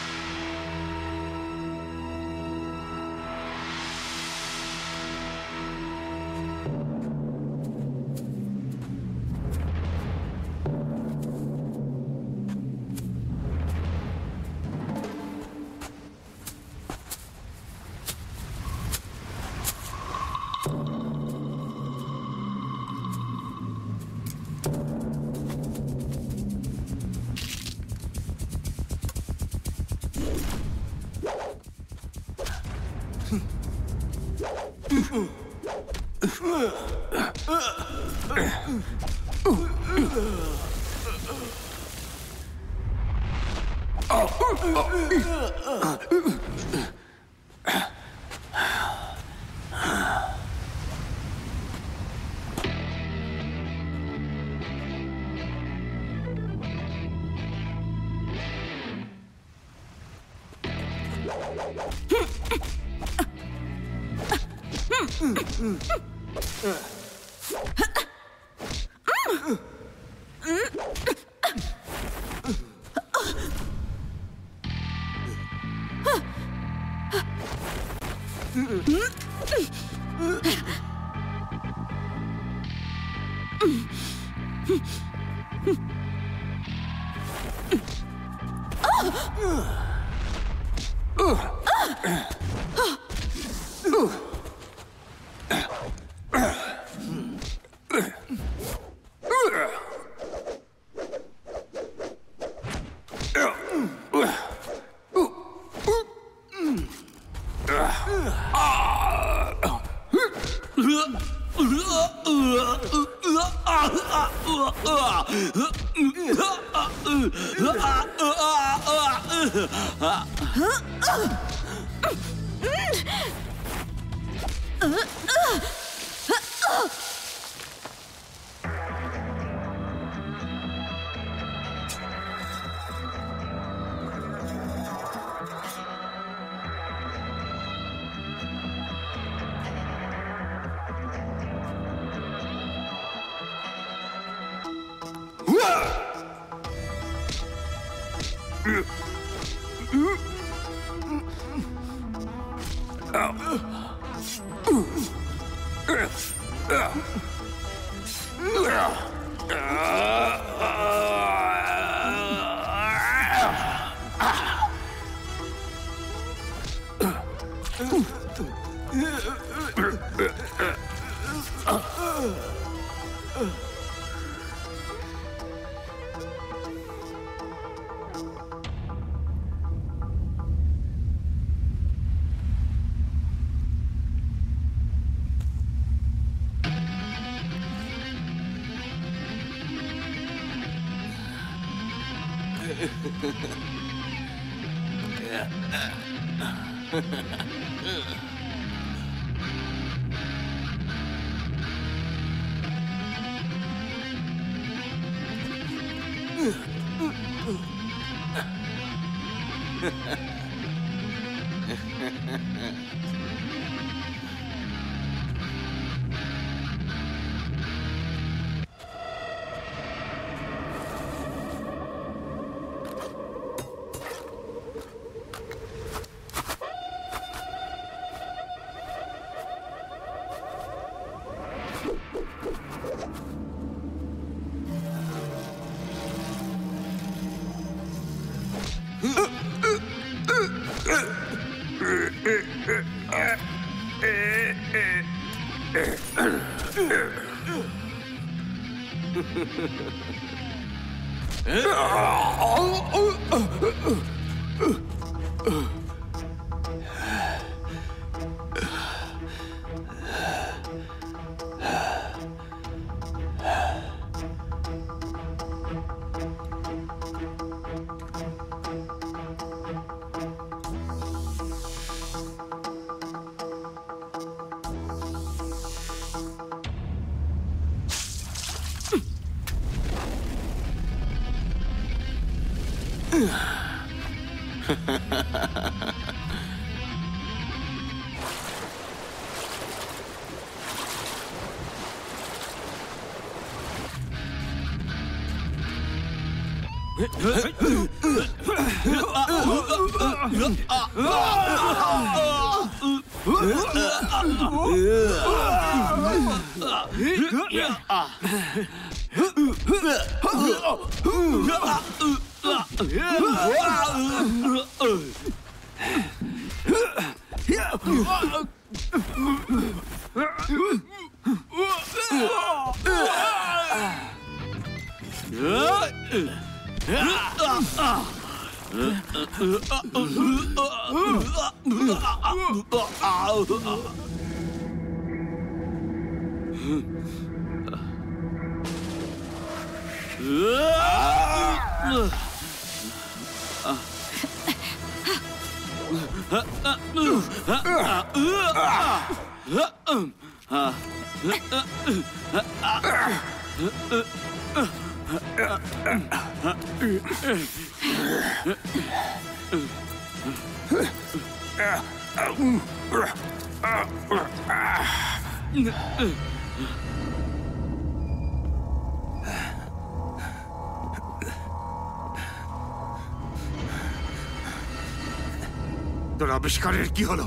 তোর আবিষ্কারের কি হলো?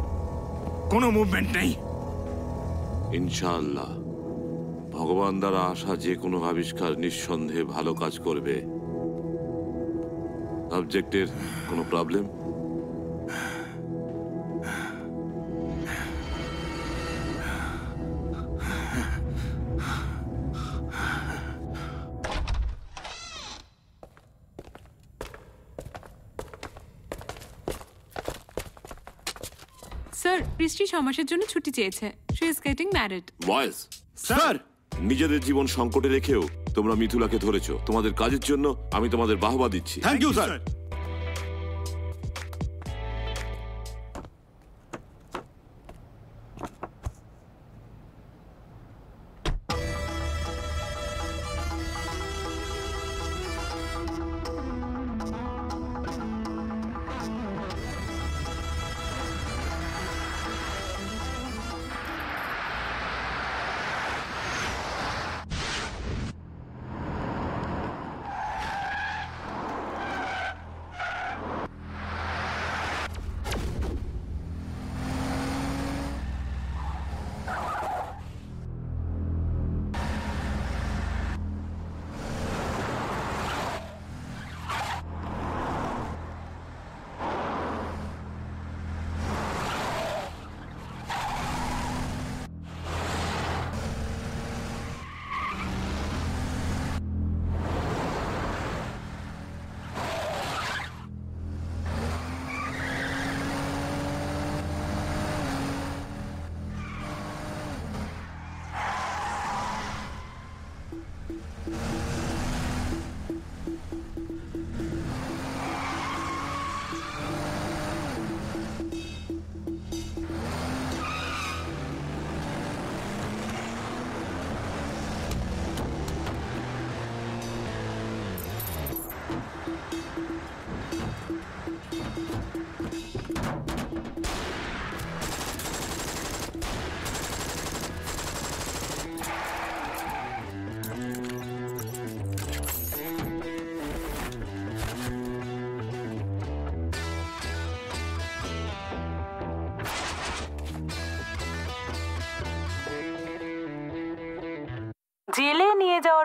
কোনো movement নেই। ইনশাআল্লাহ ভগবান দ্বারা আসা যে কোনো আবিষ্কার নিঃসন্দেহে ভালো কাজ করবে। সাবজেক্টের কোনো প্রবলেম? স্যার, বৃষ্টি ছ মাসের জন্য ছুটি চেয়েছে। She is getting married. Boys, sir, নিজেদের জীবন সংকটে রেখেও তোমরা মিথুলাকে ধরেছো। তোমাদের কাজের জন্য আমি তোমাদের বাহবা দিচ্ছি। Thank you sir.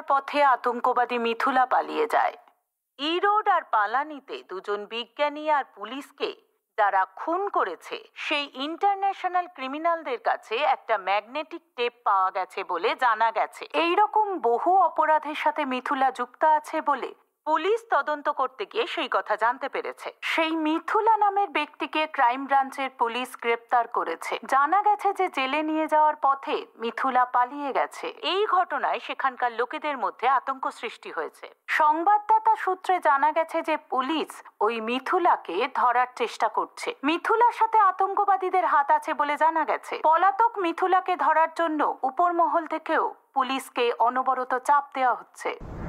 পথে আতঙ্কবাদী মিথুলা পালিয়ে যায়। ইরোড আর পালানিতে দুজন বিজ্ঞানী আর পুলিশকে যারা খুন করেছে সেই ইন্টারন্যাশনাল ক্রিমিনালদের কাছে একটা ম্যাগনেটিক টেপ পাওয়া গেছে বলে জানা গেছে। এইরকম বহু অপরাধের সাথে মিথুলা যুক্ত আছে বলে পুলিশ তদন্ত করতে গিয়ে সেই কথা জানতে পেরেছে। সেই মিথুলা নামের ব্যক্তিকে ক্রাইম ব্রাঞ্চের পুলিশ গ্রেপ্তার করেছে। জানা গেছে যে জেলে নিয়ে যাওয়ার পথে মিথুলা পালিয়ে গেছে। এই ঘটনায় সেখানকার লোকেদের মধ্যে আতঙ্ক সৃষ্টি হয়েছে। সংবাদদাতা সূত্রে জানা গেছে যে পুলিশ ওই মিথুলাকে ধরার চেষ্টা করছে। মিথুলার সাথে আতঙ্কবাদীদের হাত আছে বলে জানা গেছে। পলাতক মিথুলাকে ধরার জন্য উপর মহল থেকেও পুলিশকে অনবরত চাপ দেওয়া হচ্ছে।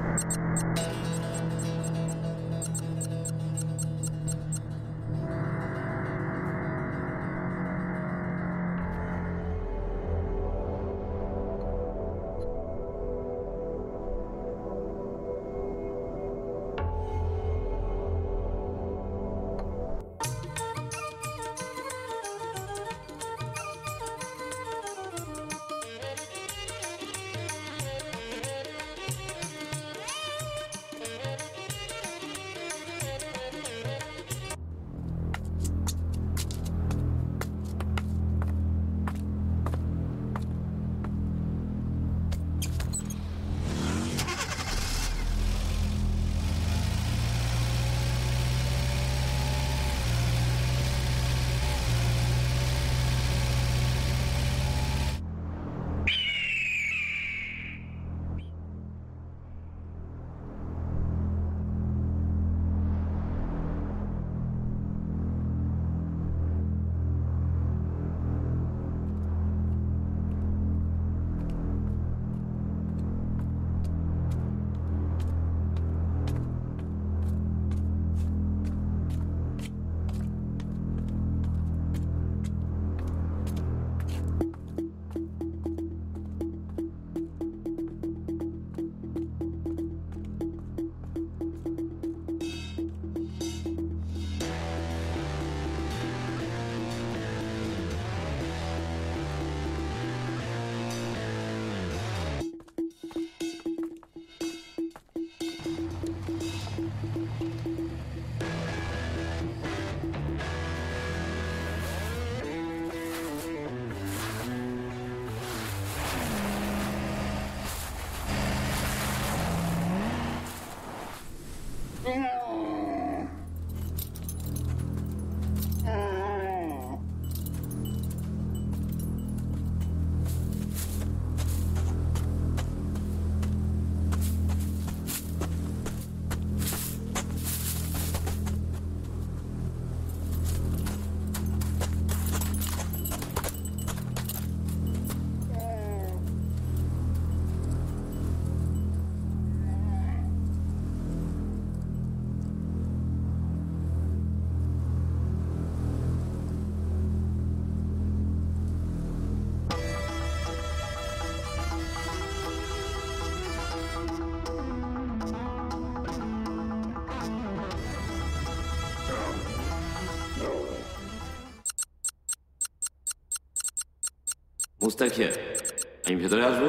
মুস্তাক হিয়ার, আমি ভেতরে আসবো?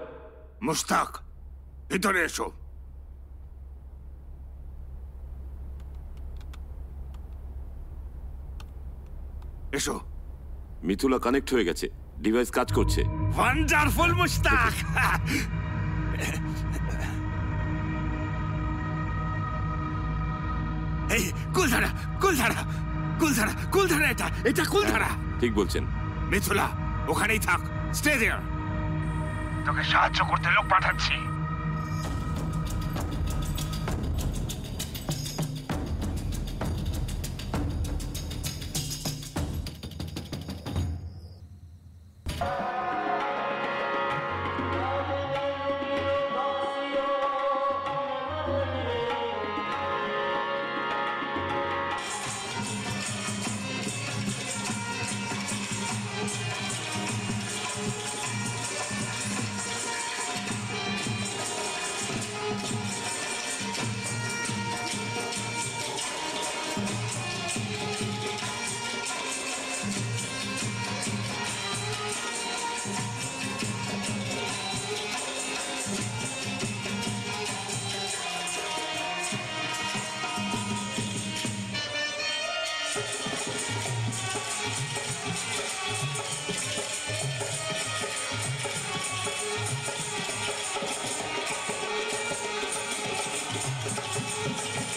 মুস্তাক, ভেতরে এসো। এসো। মিথুলা কানেক্ট হয়ে গেছে, ডিভাইস কাজ করছে। ওয়ান্ডারফুল মুস্তাক। এই কুলধারা, কুলধারা, কুলধারা, কুলধারা, এটা এটা কুলধারা। ঠিক বলছেন। মিথুলা ওখানেই থাক, স্টে দেয়ার। তোকে সাহায্য করতে লোক পাঠাচ্ছি।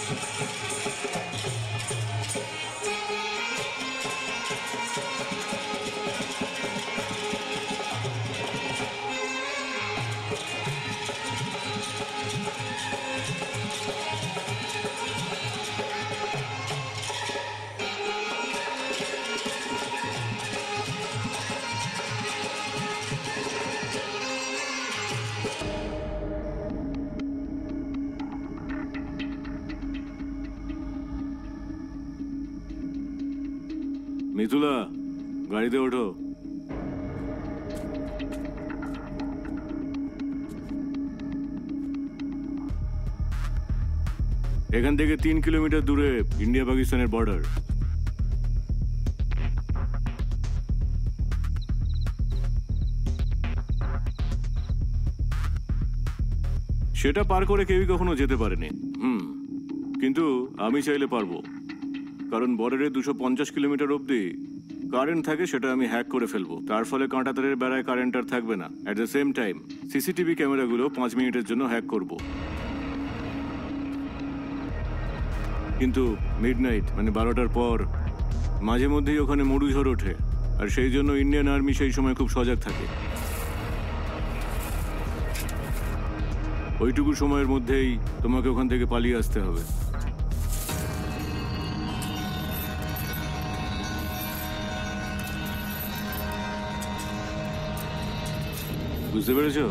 মিথুলা, গাড়িতে ওঠো। এখান থেকে তিন কিলোমিটার দূরে ইন্ডিয়া পাকিস্তানের বর্ডার। সেটা পার করে কেউই কখনো যেতে পারেনি। হুম, কিন্তু আমি চাইলে পারবো, কারণ বর্ডারে দুশো পঞ্চাশ কিলোমিটার অব্দি কারেন্ট থাকে, সেটা আমি হ্যাক করে ফেলবো। তার ফলে কাঁটাতারের বেড়ায় কারেন্ট আর থাকবে না। At the same time CCTV ক্যামেরাগুলো পাঁচ মিনিটের জন্য হ্যাক করব। কিন্তু মিডনাইট মানে বারোটার পর মাঝে মধ্যেই ওখানে মরু ঝড় ওঠে, আর সেই জন্য ইন্ডিয়ান আর্মি সেই সময় খুব সজাগ থাকে। ওইটুকু সময়ের মধ্যেই তোমাকে ওখান থেকে পালিয়ে আসতে হবে। বুঝতে পেরেছো?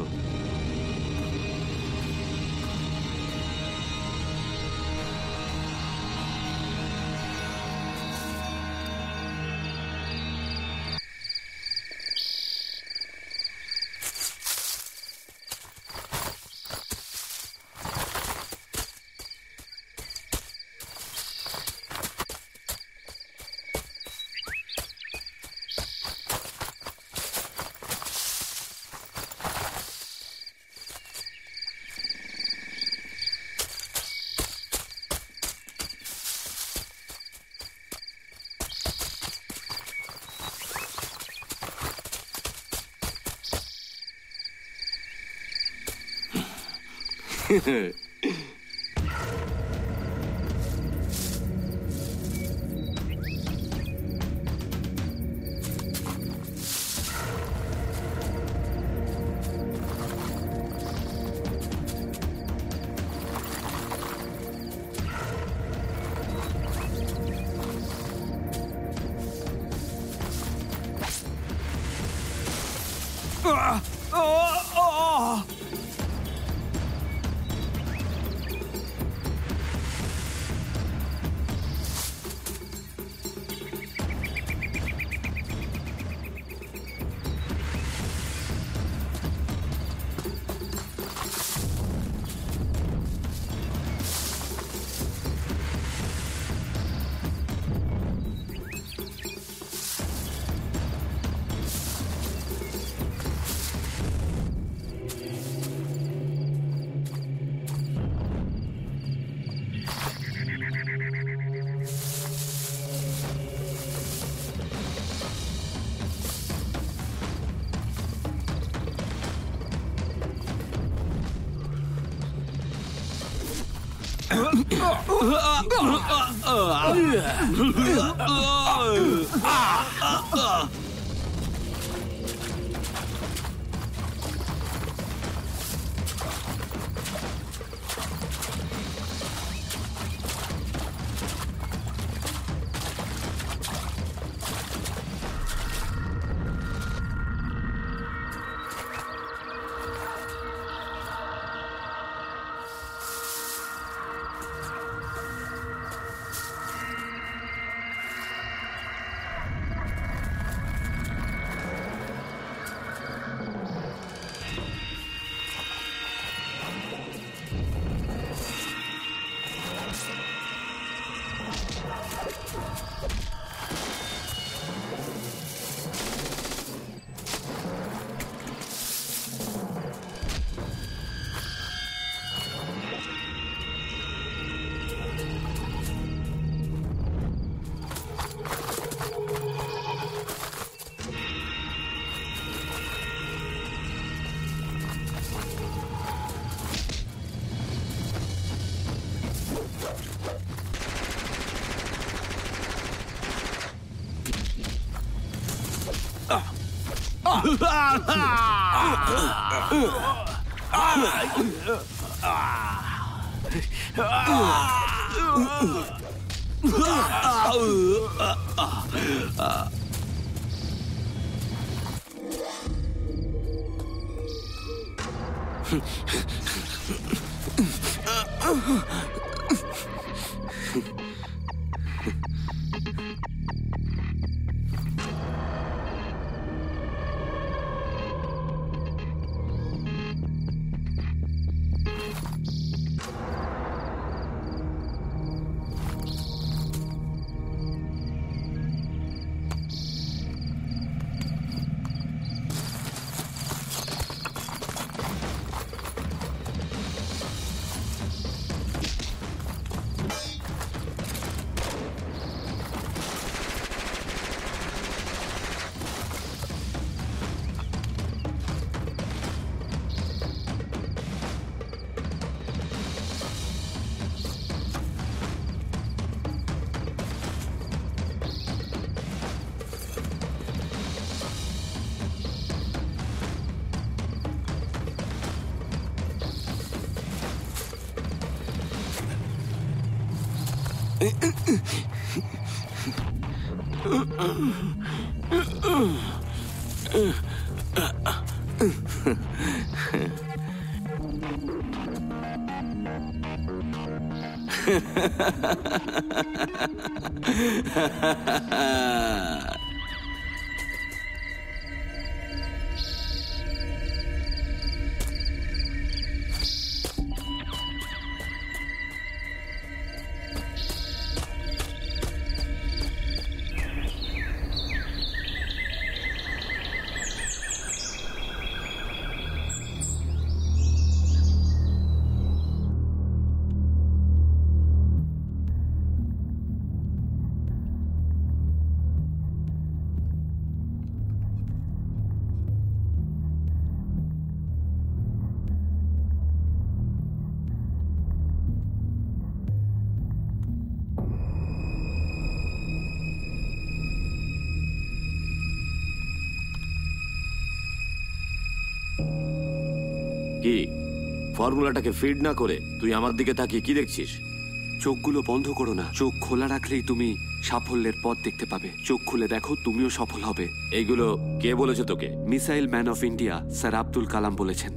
কি ফর্মুলাটাকে ফিড না করে তুই আমার দিকে তাকিয়ে কি দেখছিস? চোখগুলো বন্ধ করো না, চোখ খোলা রাখলেই তুমি সাফল্যের পথ দেখতে পাবে। চোখ খুলে দেখো, তুমিও সফল হবে। এইগুলো কে বলেছে তোকে? Missile man of India sir Abdul Kalam বলেছেন।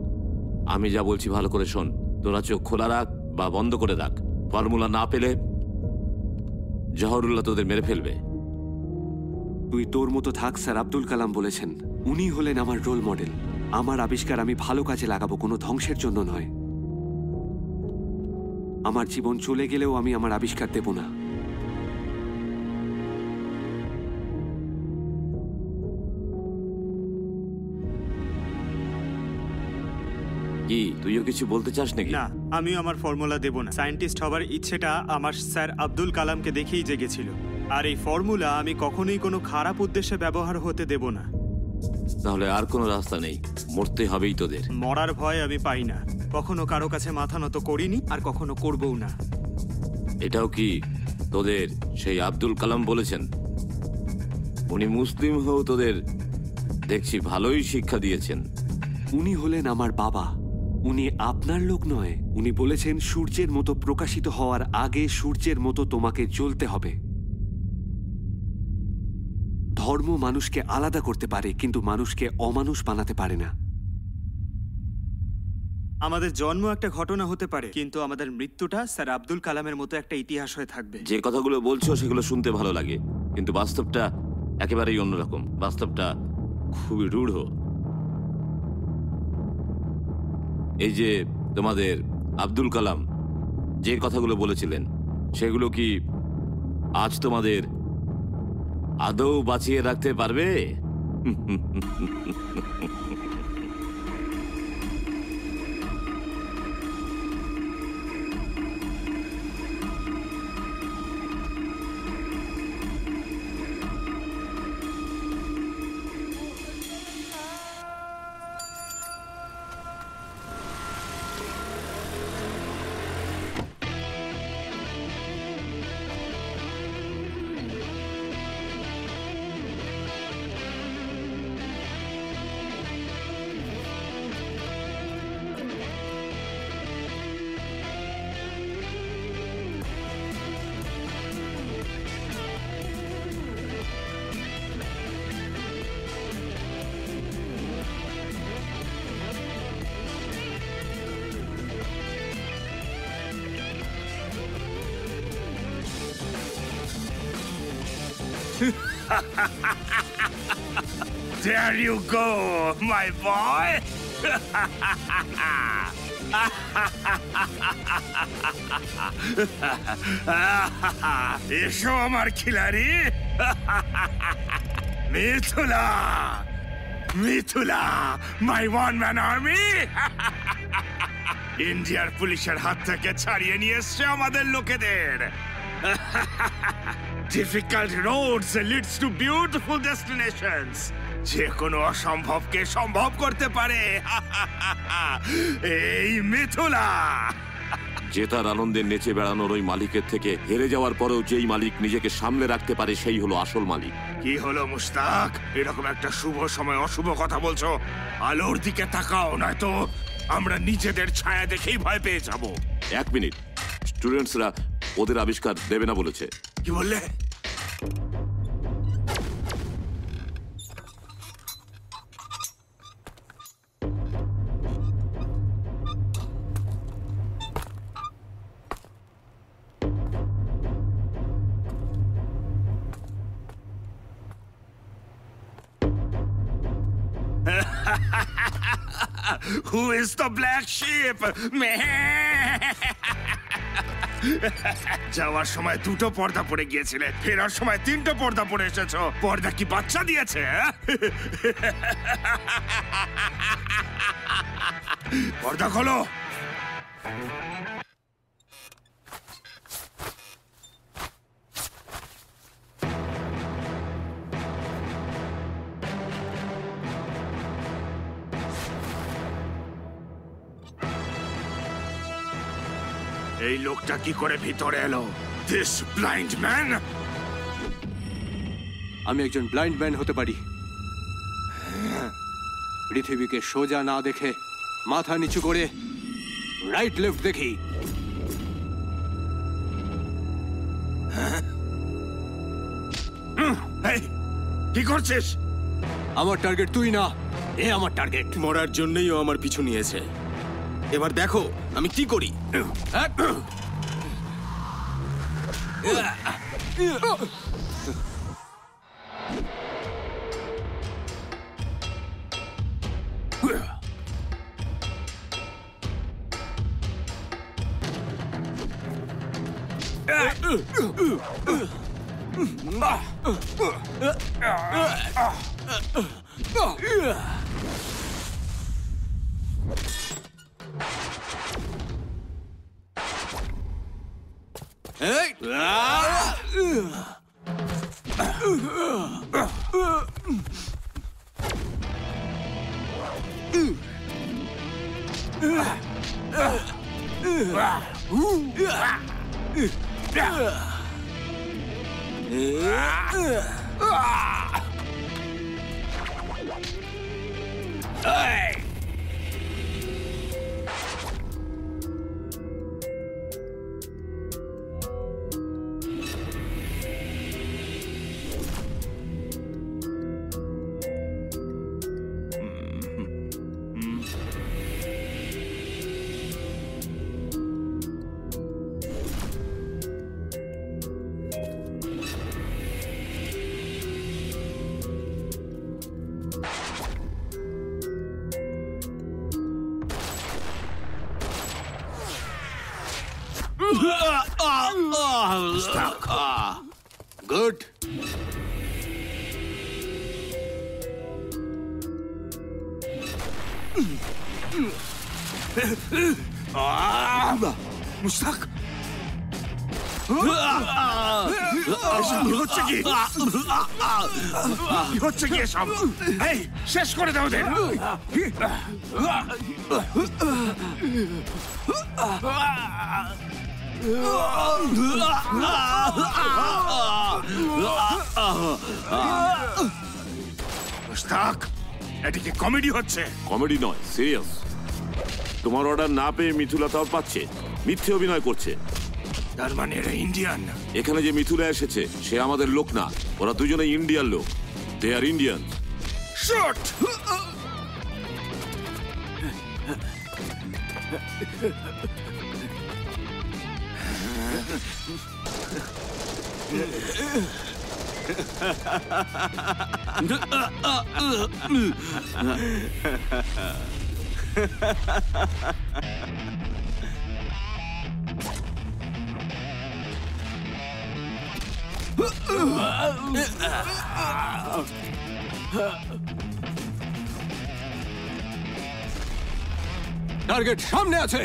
আমি যা বলছি ভালো করে শোন, তোরা চোখ খোলা রাখ বা বন্ধ করে রাখ, ফর্মুলা না পেলে জহরুল্লাহ তোদের মেরে ফেলবে। তুই তোর মতো থাক, স্যার আব্দুল কালাম বলেছেন। উনি হলেন আমার রোল মডেল। আমার আবিষ্কার আমি ভালো কাজে লাগাবো, কোনো ধ্বংসের জন্য নয়। আমার জীবন চলে গেলেও আমি আমার আবিষ্কার দেব না। কি তুইও কিছু বলতে চাস নাকি? না, আমিও আমার ফর্মুলা দেব না। সায়েন্টিস্ট হবার ইচ্ছেটা আমার স্যার আব্দুল কালামকে দেখেই জেগেছিল, আর এই ফর্মুলা আমি কখনোই কোনো খারাপ উদ্দেশ্যে ব্যবহার হতে দেব না। তাহলে আর কোনো রাস্তা নেই, মরতে হবেই তোদের। মরার ভয় আমি পাই না, কখনো কারো কাছে মাথা নত করিনি, আর কখনো করবও না। এটাও কি তোদের সেই আব্দুল কালাম বলেছেন? উনি মুসলিম হয়েও তোদের দেখছি ভালোই শিক্ষা দিয়েছেন। উনি হলেন আমার বাবা, উনি আপনার লোক নয়। উনি বলেছেন সূর্যের মতো প্রকাশিত হওয়ার আগে সূর্যের মতো তোমাকে জ্বলতে হবে। ধর্ম মানুষকে আলাদা করতে পারে, কিন্তু মানুষকে অমানুষ বানাতে পারে না। আমাদের জন্ম একটা ঘটনা হতে পারে, কিন্তু আমাদের মৃত্যুটা স্যার আব্দুল কালামের মতো একটা ইতিহাস হয়ে থাকবে। যে কথাগুলো বলছো সেগুলো শুনতে ভালো লাগে, কিন্তু বাস্তবটা একেবারেই অন্যরকম। বাস্তবটা খুবই রূঢ়। এই যে তোমাদের আব্দুল কালাম যে কথাগুলো বলেছিলেন, সেগুলো কি আজ তোমাদের আদৌ বাঁচিয়ে রাখতে পারবে? There you go, my boy. এসো আমার খিলাড়ি। Mithula, Mithula, my one man army. ইন্ডিয়ার পুলিশের হাত থেকে ছাড়িয়ে নিয়ে এসছে আমাদের লোকেদের। Difficult roads leads to beautiful destinations. যে কোনো অসম্ভবকে সম্ভব করতে পারে এই মিথুলা। জেতার আনন্দে নেচে বেড়ানোর ওই মালিকের থেকে হেরে যাওয়ার পরেও যেই মালিক নিজেকে সামলে রাখতে পারে সেই হলো আসল মালিক। কি হলো মুস্তাক, এরকম একটা শুভ সময় অশুভ কথা বলছো? আলোর দিকে তাকাও, নয়তো আমরা নিজেদের ছায়া দেখেই ভয় পেয়ে যাব। এক মিনিট, স্টুডেন্টসরা ওদের আবিষ্কার দেবে না বলেছে। কি বললে? Who is the black sheep? যাওয়ার সময় দুটো পর্দা পড়ে গিয়েছিলে, ফেরার সময় তিনটো পর্দা পড়ে এসেছো। পর্দা কি বাচ্চা দিয়েছে? পর্দা খোলো। এই লোকটা কি করে ভিতরে এলো? This blind man? আমি একজন ব্লাইন্ড ম্যান হতে পারি। পৃথিবীকে সোজা না দেখে মাথা নিচু করে রাইট লেফট দেখি। কি করছিস? আমার টার্গেট তুই না, এ আমার টার্গেট। মরার জন্যই ও আমার পিছু নিয়েছে। এবার দেখো আমি কি করি। গুড। মুস্তাক, হচ্ছে কি হচ্ছে কি এসব? এই শেষ করে দাও ওদের। মুস্তাক, এটা কি কমেডি হচ্ছে? কমেডি নয়, সিরিয়াস। তোমার অর্ডার না পেয়ে মিথুলা তাও পাচ্ছে, মিথ্যে অভিনয় করছে। তার মানে এরা ইন্ডিয়ান? এখানে যে মিথুলা এসেছে সে আমাদের লোক না, ওরা দুজনে ইন্ডিয়ান লোক। They are Indian. Shot! Target সামনে আছে।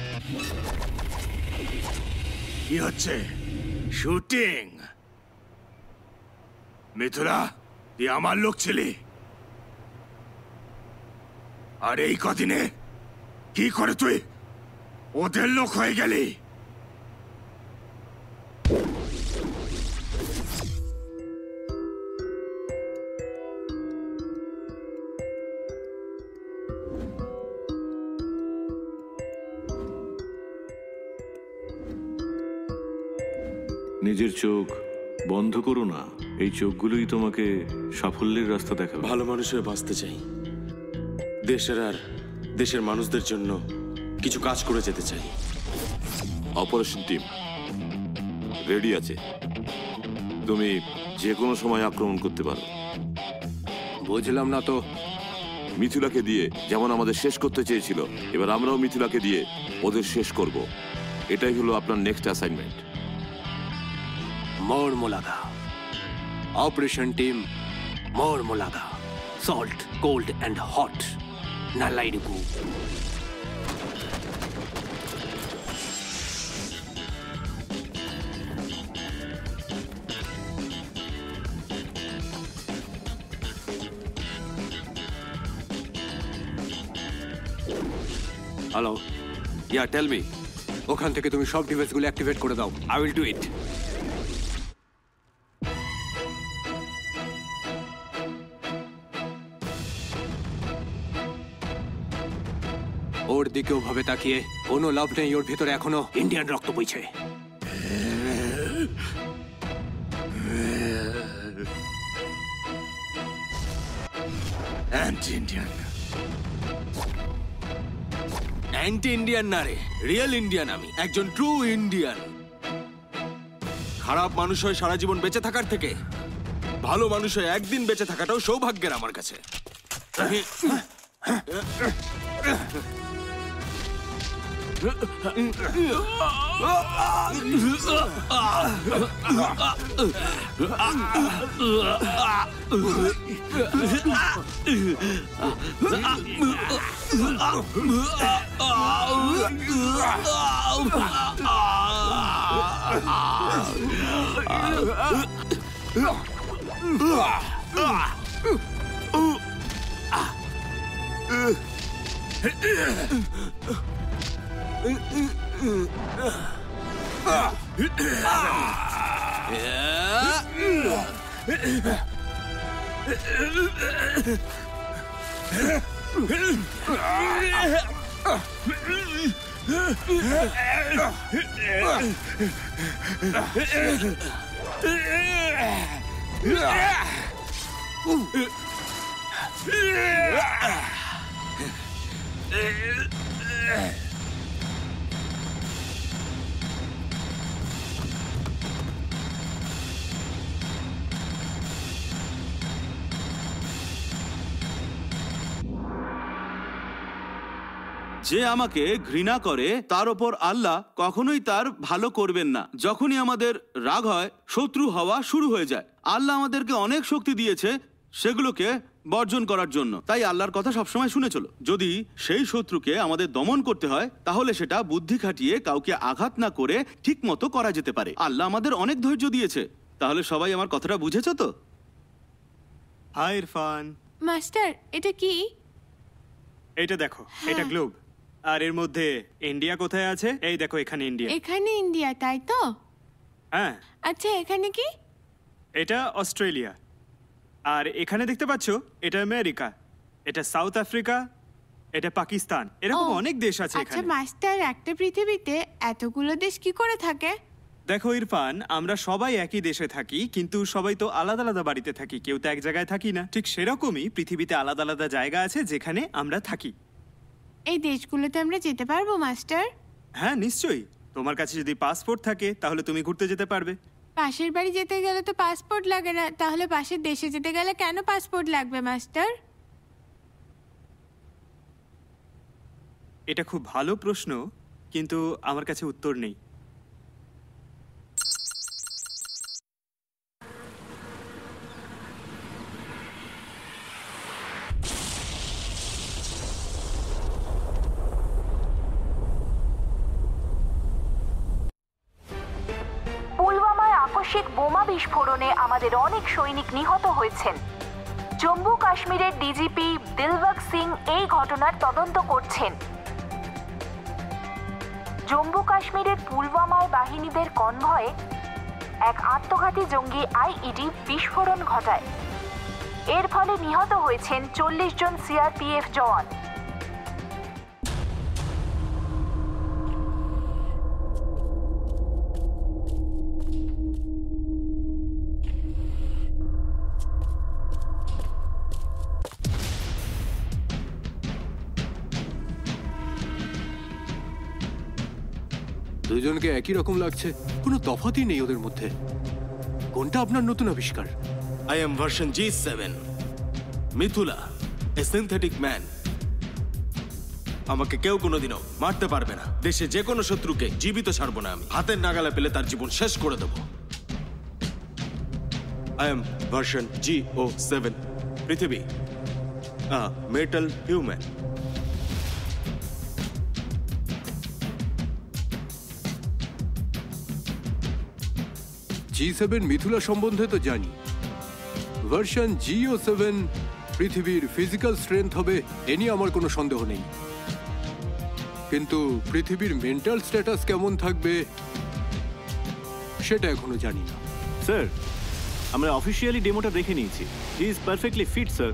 কি হচ্ছে? শুটিং? মিথুলা, তুই আমার লোক ছিলি, আর এই কদিনে কি করে তুই ওদের লোক হয়ে গেলি? নিজের চোখ বন্ধ করো না, এই চোখগুলোই তোমাকে সাফল্যের রাস্তা দেখাবে। ভালো মানুষ হয়ে বাঁচতে চাই, দেশের আর দেশের মানুষদের জন্য কিছু কাজ করে যেতে চাই। অপারেশন টিম রেডি আছে, তুমি যে কোনো সময় আক্রমণ করতে পারো। বুঝলাম না তো। মিথিলাকে দিয়ে যেমন আমাদের শেষ করতে চেয়েছিল, এবার আমরাও মিথিলাকে দিয়ে ওদের শেষ করব। এটাই হলো আপনার নেক্সট অ্যাসাইনমেন্ট। मोर मुलागा ऑपरेशन टीम मोर मुलागा सॉल्ट कोल्ड एंड हॉट नालाइडगू হ্যালো, ইয়া টেল মি। ওখান থেকে তুমি সব ডিভাইসগুলো অ্যাক্টিভেট করে দাও। I will do it. ওর দিকে ওভাবে তাকিয়ে কোনো লাভ নেই, ওর ভিতরে এখনো ইন্ডিয়ান রক্ত বইছে। Anti Indian. অ্যান্টি ইন্ডিয়ান না রে, রিয়েল ইন্ডিয়ান। আমি একজন ট্রু ইন্ডিয়ান। খারাপ মানুষ হয়ে সারা জীবন বেঁচে থাকার থেকে ভালো মানুষ হয়ে একদিন বেঁচে থাকাটাও সৌভাগ্যের আমার কাছে। যে আমাকে ঘৃণা করে তার ওপর আল্লাহ কখনোই তার ভালো করবেন না। যখনই আমাদের রাগ হয়, শত্রু হওয়া শুরু হয়ে যায়। আল্লাহ আমাদেরকে অনেক শক্তি দিয়েছে সেগুলোকে বর্জন করার জন্য, তাই আল্লাহর কথা সবসময় শুনে চলো। যদি সেই শত্রুকে আমাদের দমন করতে হয় তাহলে সেটা বুদ্ধি খাটিয়ে কাউকে আঘাত না করে ঠিক মতো করা যেতে পারে। আল্লাহ আমাদের অনেক ধৈর্য দিয়েছে। তাহলে সবাই আমার কথাটা বুঝেছো তো? হাই ইরফান। মাস্টার, এটা কি? এটা দেখো, এটা গ্লোব। আর এর মধ্যে ইন্ডিয়া কোথায় আছে? এই দেখো, এখানে ইন্ডিয়া। এখানে ইন্ডিয়া, তাই তো? হ্যাঁ। আচ্ছা, এখানে কি? এটা অস্ট্রেলিয়া। আর এখানে দেখতে পাচ্ছো, এটা আমেরিকা, এটা সাউথ আফ্রিকা, এটা পাকিস্তান। এরকম অনেক দেশ আছে আচ্ছা এখানে। মাস্টার, একটা পৃথিবীতে এতগুলো দেশ কি করে থাকে? দেখো ইরফান, আমরা সবাই একই দেশে থাকি, কিন্তু সবাই তো আলাদা আলাদা বাড়িতে থাকি, কেউ তো এক জায়গায় থাকি না। ঠিক সেরকমই পৃথিবীতে আলাদা আলাদা জায়গা আছে যেখানে আমরা থাকি। এই দেশগুলোতে আমরা যেতে পারবো মাস্টার? হ্যাঁ নিশ্চয়ই। তোমার কাছে যদি পাসপোর্ট থাকে তাহলে তুমি ঘুরতে যেতে পারবে। পাশের বাড়ি যেতে গেলে তো পাসপোর্ট লাগে না, তাহলে পাশের দেশে যেতে গেলে কেন পাসপোর্ট লাগবে মাস্টার? এটা খুব ভালো প্রশ্ন, কিন্তু আমার কাছে উত্তর নেই। পুলওয়ামায় আকস্মিক বোমা বিস্ফোরণে আমাদের অনেক সৈনিক নিহত হয়েছেন। জম্মু কাশ্মীরের ডিজিপি দিলবাগ সিং এই ঘটনার তদন্ত করছেন। জম্মু কাশ্মীরের পুলওয়ামায় বাহিনীদের কনভয়ে এক আত্মঘাতী জঙ্গি আইইডি বিস্ফোরণ ঘটায়। এর ফলে নিহত হয়েছেন চল্লিশ জন সিআরপিএফ জওয়ান। দুজনকে একই রকম লাগছে, কোনো তফাতই নেই ওদের মধ্যে। কোনটা আপনার নতুন আবিষ্কার? I am version G seven, Mithula, a synthetic man. আমাকে কেউ কোনোদিনও মারতে পারবে না। দেশে যে কোনো শত্রুকে জীবিত ছাড়বো না আমি। হাতের নাগালে পেলে তার জীবন শেষ করে দেবো। I am version G O seven, Prithvi, metal human. G seven Mithula সম্বন্ধে তো জানি। ভার্সন জিও সেভেন পৃথিবীর ফিজিক্যাল স্ট্রেংথ হবে এ নিয়ে আমার কোনো সন্দেহ নেই, কিন্তু পৃথিবীর মেন্টাল স্ট্যাটাস কেমন থাকবে সেটা এখনো জানি না। স্যার, আমরা অফিসিয়ালি ডেমোটা দেখে নিয়েছি। He is perfectly fit sir.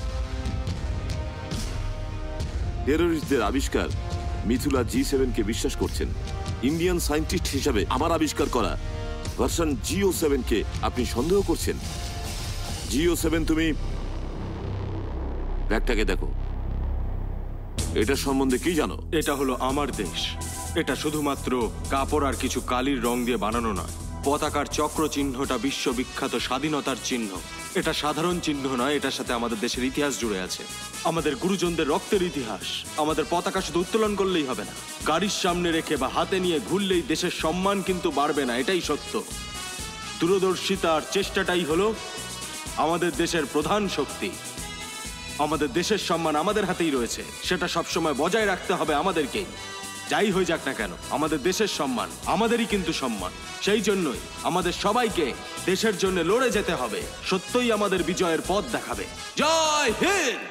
টেররিস্টদের আবিষ্কার মিথুলা জি সেভেন কে বিশ্বাস করছেন। ইন্ডিয়ান সায়েন্টিস্ট হিসাবে আমার আবিষ্কার করা ভার্সন জিও সেভেন কে আপনি সন্দেহ করছেন? জিও সেভেন, তুমি ব্যাগটাকে দেখো। এটা সম্বন্ধে কি জানো? এটা হলো আমার দেশ। এটা শুধুমাত্র কাপড় আর কিছু কালির রং দিয়ে বানানো নয়। পতাকার চক্র চিহ্নটা বিশ্ববিখ্যাত স্বাধীনতার চিহ্ন। এটা সাধারণ চিহ্ন নয়, এটার সাথে আমাদের দেশের ইতিহাস জুড়ে আছে, আমাদের গুরুজনদের রক্তের ইতিহাস। আমাদের পতাকা শুধু উত্তোলন করলেই হবে না, গাড়ির সামনে রেখে বা হাতে নিয়ে ঘুরলেই দেশের সম্মান কিন্তু বাড়বে না, এটাই সত্য। দূরদর্শিতার চেষ্টাটাই হলো আমাদের দেশের প্রধান শক্তি। আমাদের দেশের সম্মান আমাদের হাতেই রয়েছে, সেটা সবসময় বজায় রাখতে হবে আমাদেরকেই। যাই হয়ে যাক না কেন, আমাদের দেশের সম্মান আমাদেরই কিন্তু সম্মান। সেই জন্যই আমাদের সবাইকে দেশের জন্য লড়ে যেতে হবে। সত্যই আমাদের বিজয়ের পথ দেখাবে। জয় হিন্দ!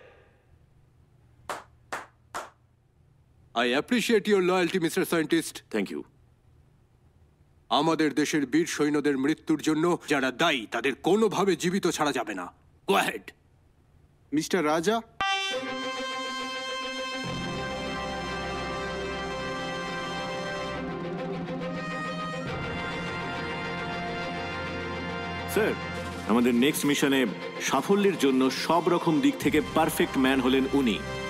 I appreciate your loyalty mister scientist. Thank you. আমাদের দেশের বীর সৈন্যদের মৃত্যুর জন্য যারা দায়ী তাদের কোনোভাবে জীবিত ছাড়া যাবে না। Go ahead. Mister Raja, sir, আমাদের নেক্সট মিশনে সাফল্যের জন্য সব রকম দিক থেকে পারফেক্ট ম্যান হলেন উনি।